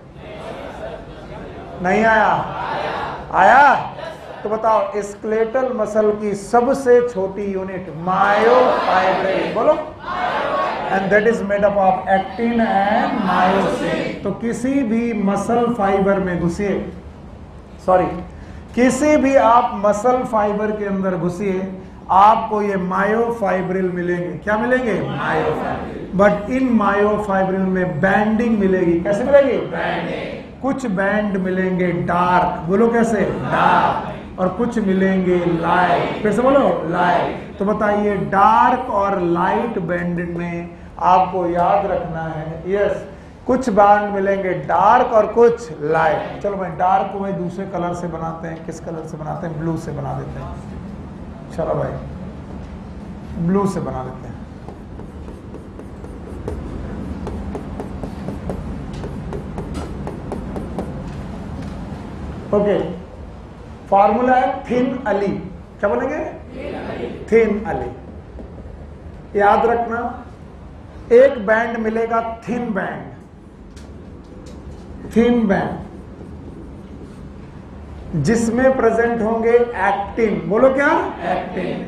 नहीं आया? आया? तो बताओ, स्केलेटल मसल की सबसे छोटी यूनिट मायोफाइब्रिल। बोलो, and that is made up of actin and myosin. तो किसी भी मसल फाइबर में घुसिए, सॉरी किसी भी आप मसल फाइबर के अंदर घुसिए, आपको ये मायोफाइब्रिल मिलेंगे। क्या मिलेंगे? मायोफाइब्रिल। बट इन मायोफाइब्रिल में बैंडिंग मिलेगी। कैसे मिलेगी? बैंडिंग। कुछ बैंड मिलेंगे डार्क। बोलो कैसे? डार्क। और कुछ मिलेंगे लाइट। फिर से बोलो, लाइट। तो बताइए, डार्क और लाइट बैंड में आपको याद रखना है, यस, कुछ बैंड मिलेंगे डार्क और कुछ लाइट। चलो भाई, डार्क को भाई दूसरे कलर से बनाते हैं। किस कलर से बनाते हैं? ब्लू से बना देते हैं। चलो भाई, ब्लू से बना देते हैं। ओके, फॉर्मूला है थिन अली। क्या बोलेंगे? थिन अली। याद रखना, एक बैंड मिलेगा थिन बैंड, थिन बैंड जिसमें प्रेजेंट होंगे एक्टिन। बोलो क्या? Actin,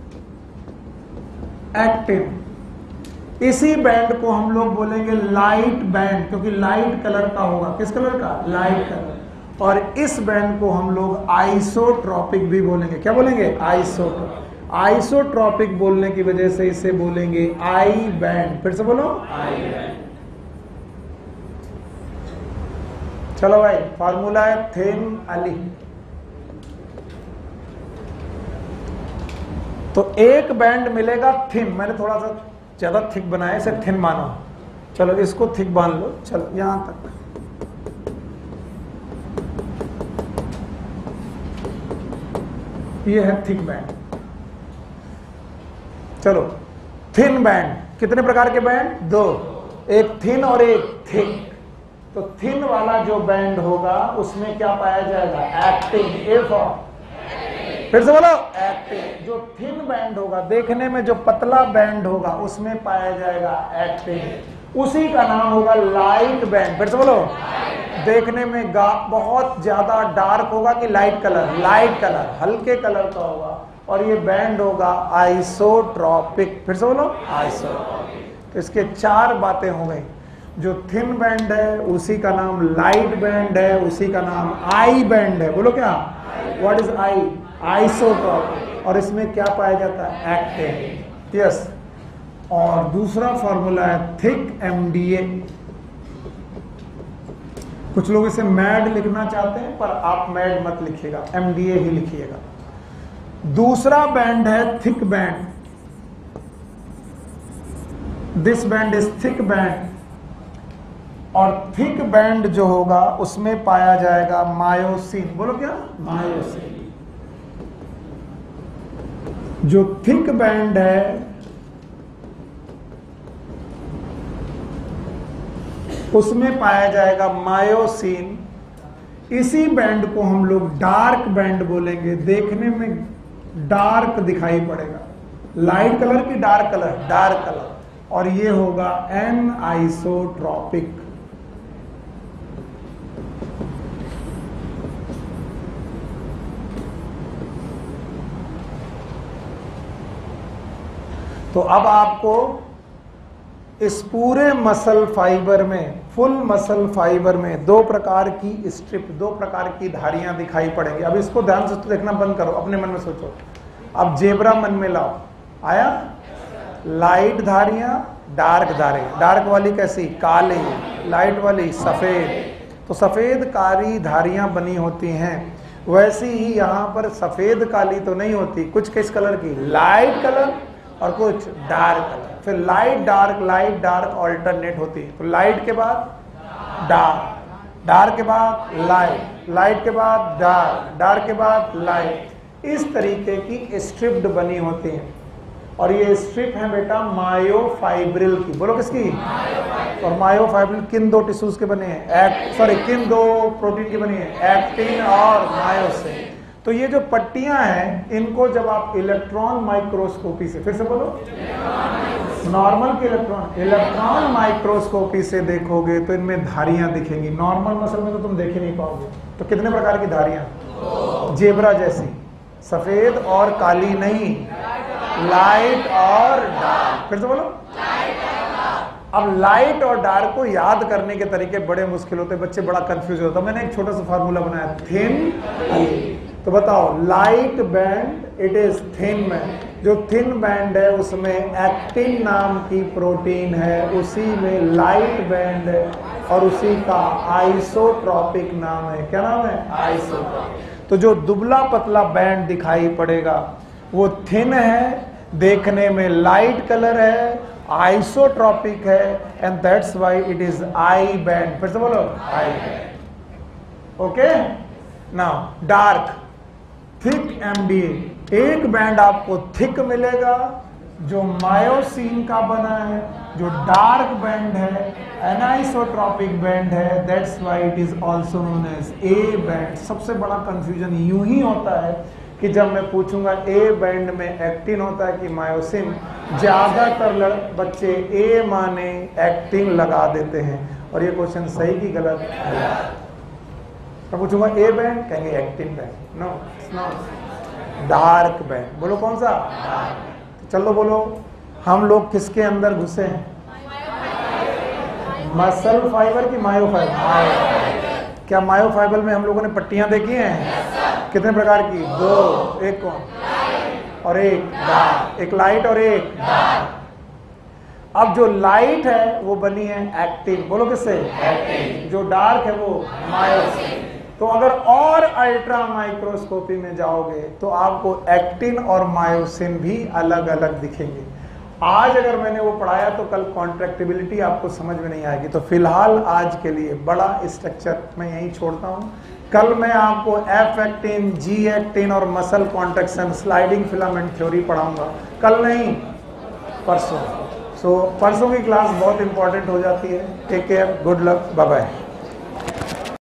actin. इसी बैंड को हम लोग बोलेंगे लाइट बैंड, क्योंकि लाइट कलर का होगा। किस कलर का? Light colour. और इस बैंड को हम लोग आइसोट्रॉपिक भी बोलेंगे। क्या बोलेंगे? आइसोट्रॉपिक। आइसोट्रॉपिक बोलने की वजह से इसे बोलेंगे आई बैंड। फिर से बोलो, आई बैंड। चलो भाई, फार्मूला है थिन अली। तो एक बैंड मिलेगा थिन, मैंने थोड़ा सा ज्यादा थिक बनाया, इसे थिन मानो। चलो इसको थिक मान लो। चलो यहां तक, ये है थिक बैंड। चलो थिन बैंड, कितने प्रकार के बैंड? दो, एक थिन और एक थिक। तो थिन वाला जो बैंड होगा उसमें क्या पाया जाएगा? एक्टिन। ए फॉर, फिर से बोलो, एक्टिन। जो थिन बैंड होगा, देखने में जो पतला बैंड होगा, उसमें पाया जाएगा एक्टिन। उसी का नाम होगा लाइट बैंड। फिर से बोलो, देखने में गा बहुत ज्यादा डार्क होगा कि लाइट कलर? लाइट कलर, हल्के कलर का होगा। और ये बैंड होगा आइसोट्रॉपिक। फिर से बोलो, आइसोट्रॉपिक। तो इसके चार बातें हो गई। जो थिन बैंड है उसी का नाम लाइट बैंड है, उसी का नाम आई बैंड है। बोलो क्या? What is I? आइसोट्रॉपिक। और इसमें क्या पाया जाता है? एक्टिन। यस। और दूसरा फॉर्मूला है थिक एमडीए। कुछ लोग इसे मैड लिखना चाहते हैं, पर आप मैड मत लिखिएगा, एमडीए ही लिखिएगा। दूसरा बैंड है thick band. This band is thick band. और थिक बैंड जो होगा उसमें पाया जाएगा मायोसिन। बोलो क्या? मायोसिन। जो थिक बैंड है उसमें पाया जाएगा मायोसिन। इसी बैंड को हम लोग डार्क बैंड बोलेंगे। देखने में डार्क दिखाई पड़ेगा, लाइट कलर की डार्क कलर? Dark colour. और ये होगा एन आइसोट्रॉपिक। तो अब आपको इस पूरे मसल फाइबर में, फुल मसल फाइबर में दो प्रकार की स्ट्रिप, दो प्रकार की धारियां दिखाई पड़ेंगी। अब इसको ध्यान से देखना बंद करो, अपने मन में सोचो। अब जेब्रा मन में लाओ। आया? लाइट धारियां, डार्क धारियां। डार्क वाली कैसी? काली। लाइट वाली सफेद। तो सफेद काली धारियां बनी होती हैं। वैसी ही यहां पर सफेद काली तो नहीं होती, कुछ किस कलर की? लाइट कलर और कुछ डार्क कलर। फिर light dark, light dark alternate होती है। तो लाइट के बाद डार्क, डार्क के बाद लाइट, लाइट के बाद डार्क, डार्क के बाद लाइट। इस तरीके की स्ट्रिप्ड बनी होती हैं। और ये स्ट्रिप है बेटा मायोफाइब्रिल की। बोलो किसकी? और मायोफाइब्रिल किन दो टिश्यूज के बने हैं? एक्ट सॉरी किन दो प्रोटीन की बनी है? एक्टिन और मायोसिन। तो ये जो पट्टियां हैं, इनको जब आप इलेक्ट्रॉन माइक्रोस्कोपी से, फिर से बोलो, नॉर्मल के इलेक्ट्रॉन इलेक्ट्रॉन माइक्रोस्कोपी से देखोगे तो इनमें धारियां दिखेंगी। नॉर्मल मसल में तो तुम देख ही नहीं पाओगे। तो कितने प्रकार की धारियां? जेब्रा जैसी, सफेद और काली नहीं, लाइट और डार्क। फिर से बोलो, अब लाइट और डार्क को याद करने के तरीके बड़े मुश्किल होते हैं, बच्चे बड़ा कंफ्यूज होता है। मैंने एक छोटा सा फार्मूला बनाया, थिन। तो बताओ, light band it is thin band. जो थिन बैंड है उसमें एक्टिन नाम की प्रोटीन है, उसी में लाइट बैंड है और उसी का आइसोट्रॉपिक नाम है। क्या नाम है? आइसोट्रॉपिक। तो जो दुबला पतला बैंड दिखाई पड़ेगा वो थिन है, देखने में लाइट कलर है, आइसोट्रॉपिक है, and that's why it is I band. फिर से बोलो, I band. Okay. Now dark, thick एमडीए। एक बैंड आपको थिक मिलेगा जो मायोसिन का बना है, जो डार्क बैंड है, एनाइसोट्रॉपिक बैंड है, that's why it is also known as A band. सबसे बड़ा कंफ्यूजन यूं ही होता है कि जब मैं पूछूंगा ए बैंड में एक्टिन होता है कि मायोसिन, ज्यादातर लड़ बच्चे ए माने एक्टिंग लगा देते हैं और ये क्वेश्चन सही की गलत है। तो पूछूंगा ए बैंड, कहेंगे acting band. No it's not. Dark band. बोलो कौन सा? चलो बोलो, हम लोग किसके अंदर घुसे हैं? मसल फाइबर की मायो फाइबर? क्या मायो फाइबर में हम लोगों ने पट्टियां देखी हैं? कितने प्रकार की? दो। एक कौन और एक डार्क? एक लाइट और एक डार्क। अब जो लाइट है वो बनी है एक्टिन। बोलो किससे? एक्टिन। जो डार्क है वो मायोसिन। तो अगर और अल्ट्रा माइक्रोस्कोपी में जाओगे तो आपको एक्टिन और मायोसिन भी अलग अलग दिखेंगे। आज अगर मैंने वो पढ़ाया तो कल कॉन्ट्रैक्टिबिलिटी आपको समझ में नहीं आएगी। तो फिलहाल आज के लिए बड़ा स्ट्रक्चर मैं यहीं छोड़ता हूँ। कल मैं आपको एफ एक्टिन, जी एक्टिन और muscle contraction, sliding filament theory पढ़ाऊंगा। कल नहीं, परसों। सो so, परसों की क्लास बहुत इंपॉर्टेंट हो जाती है। Take care, good luck, bye bye.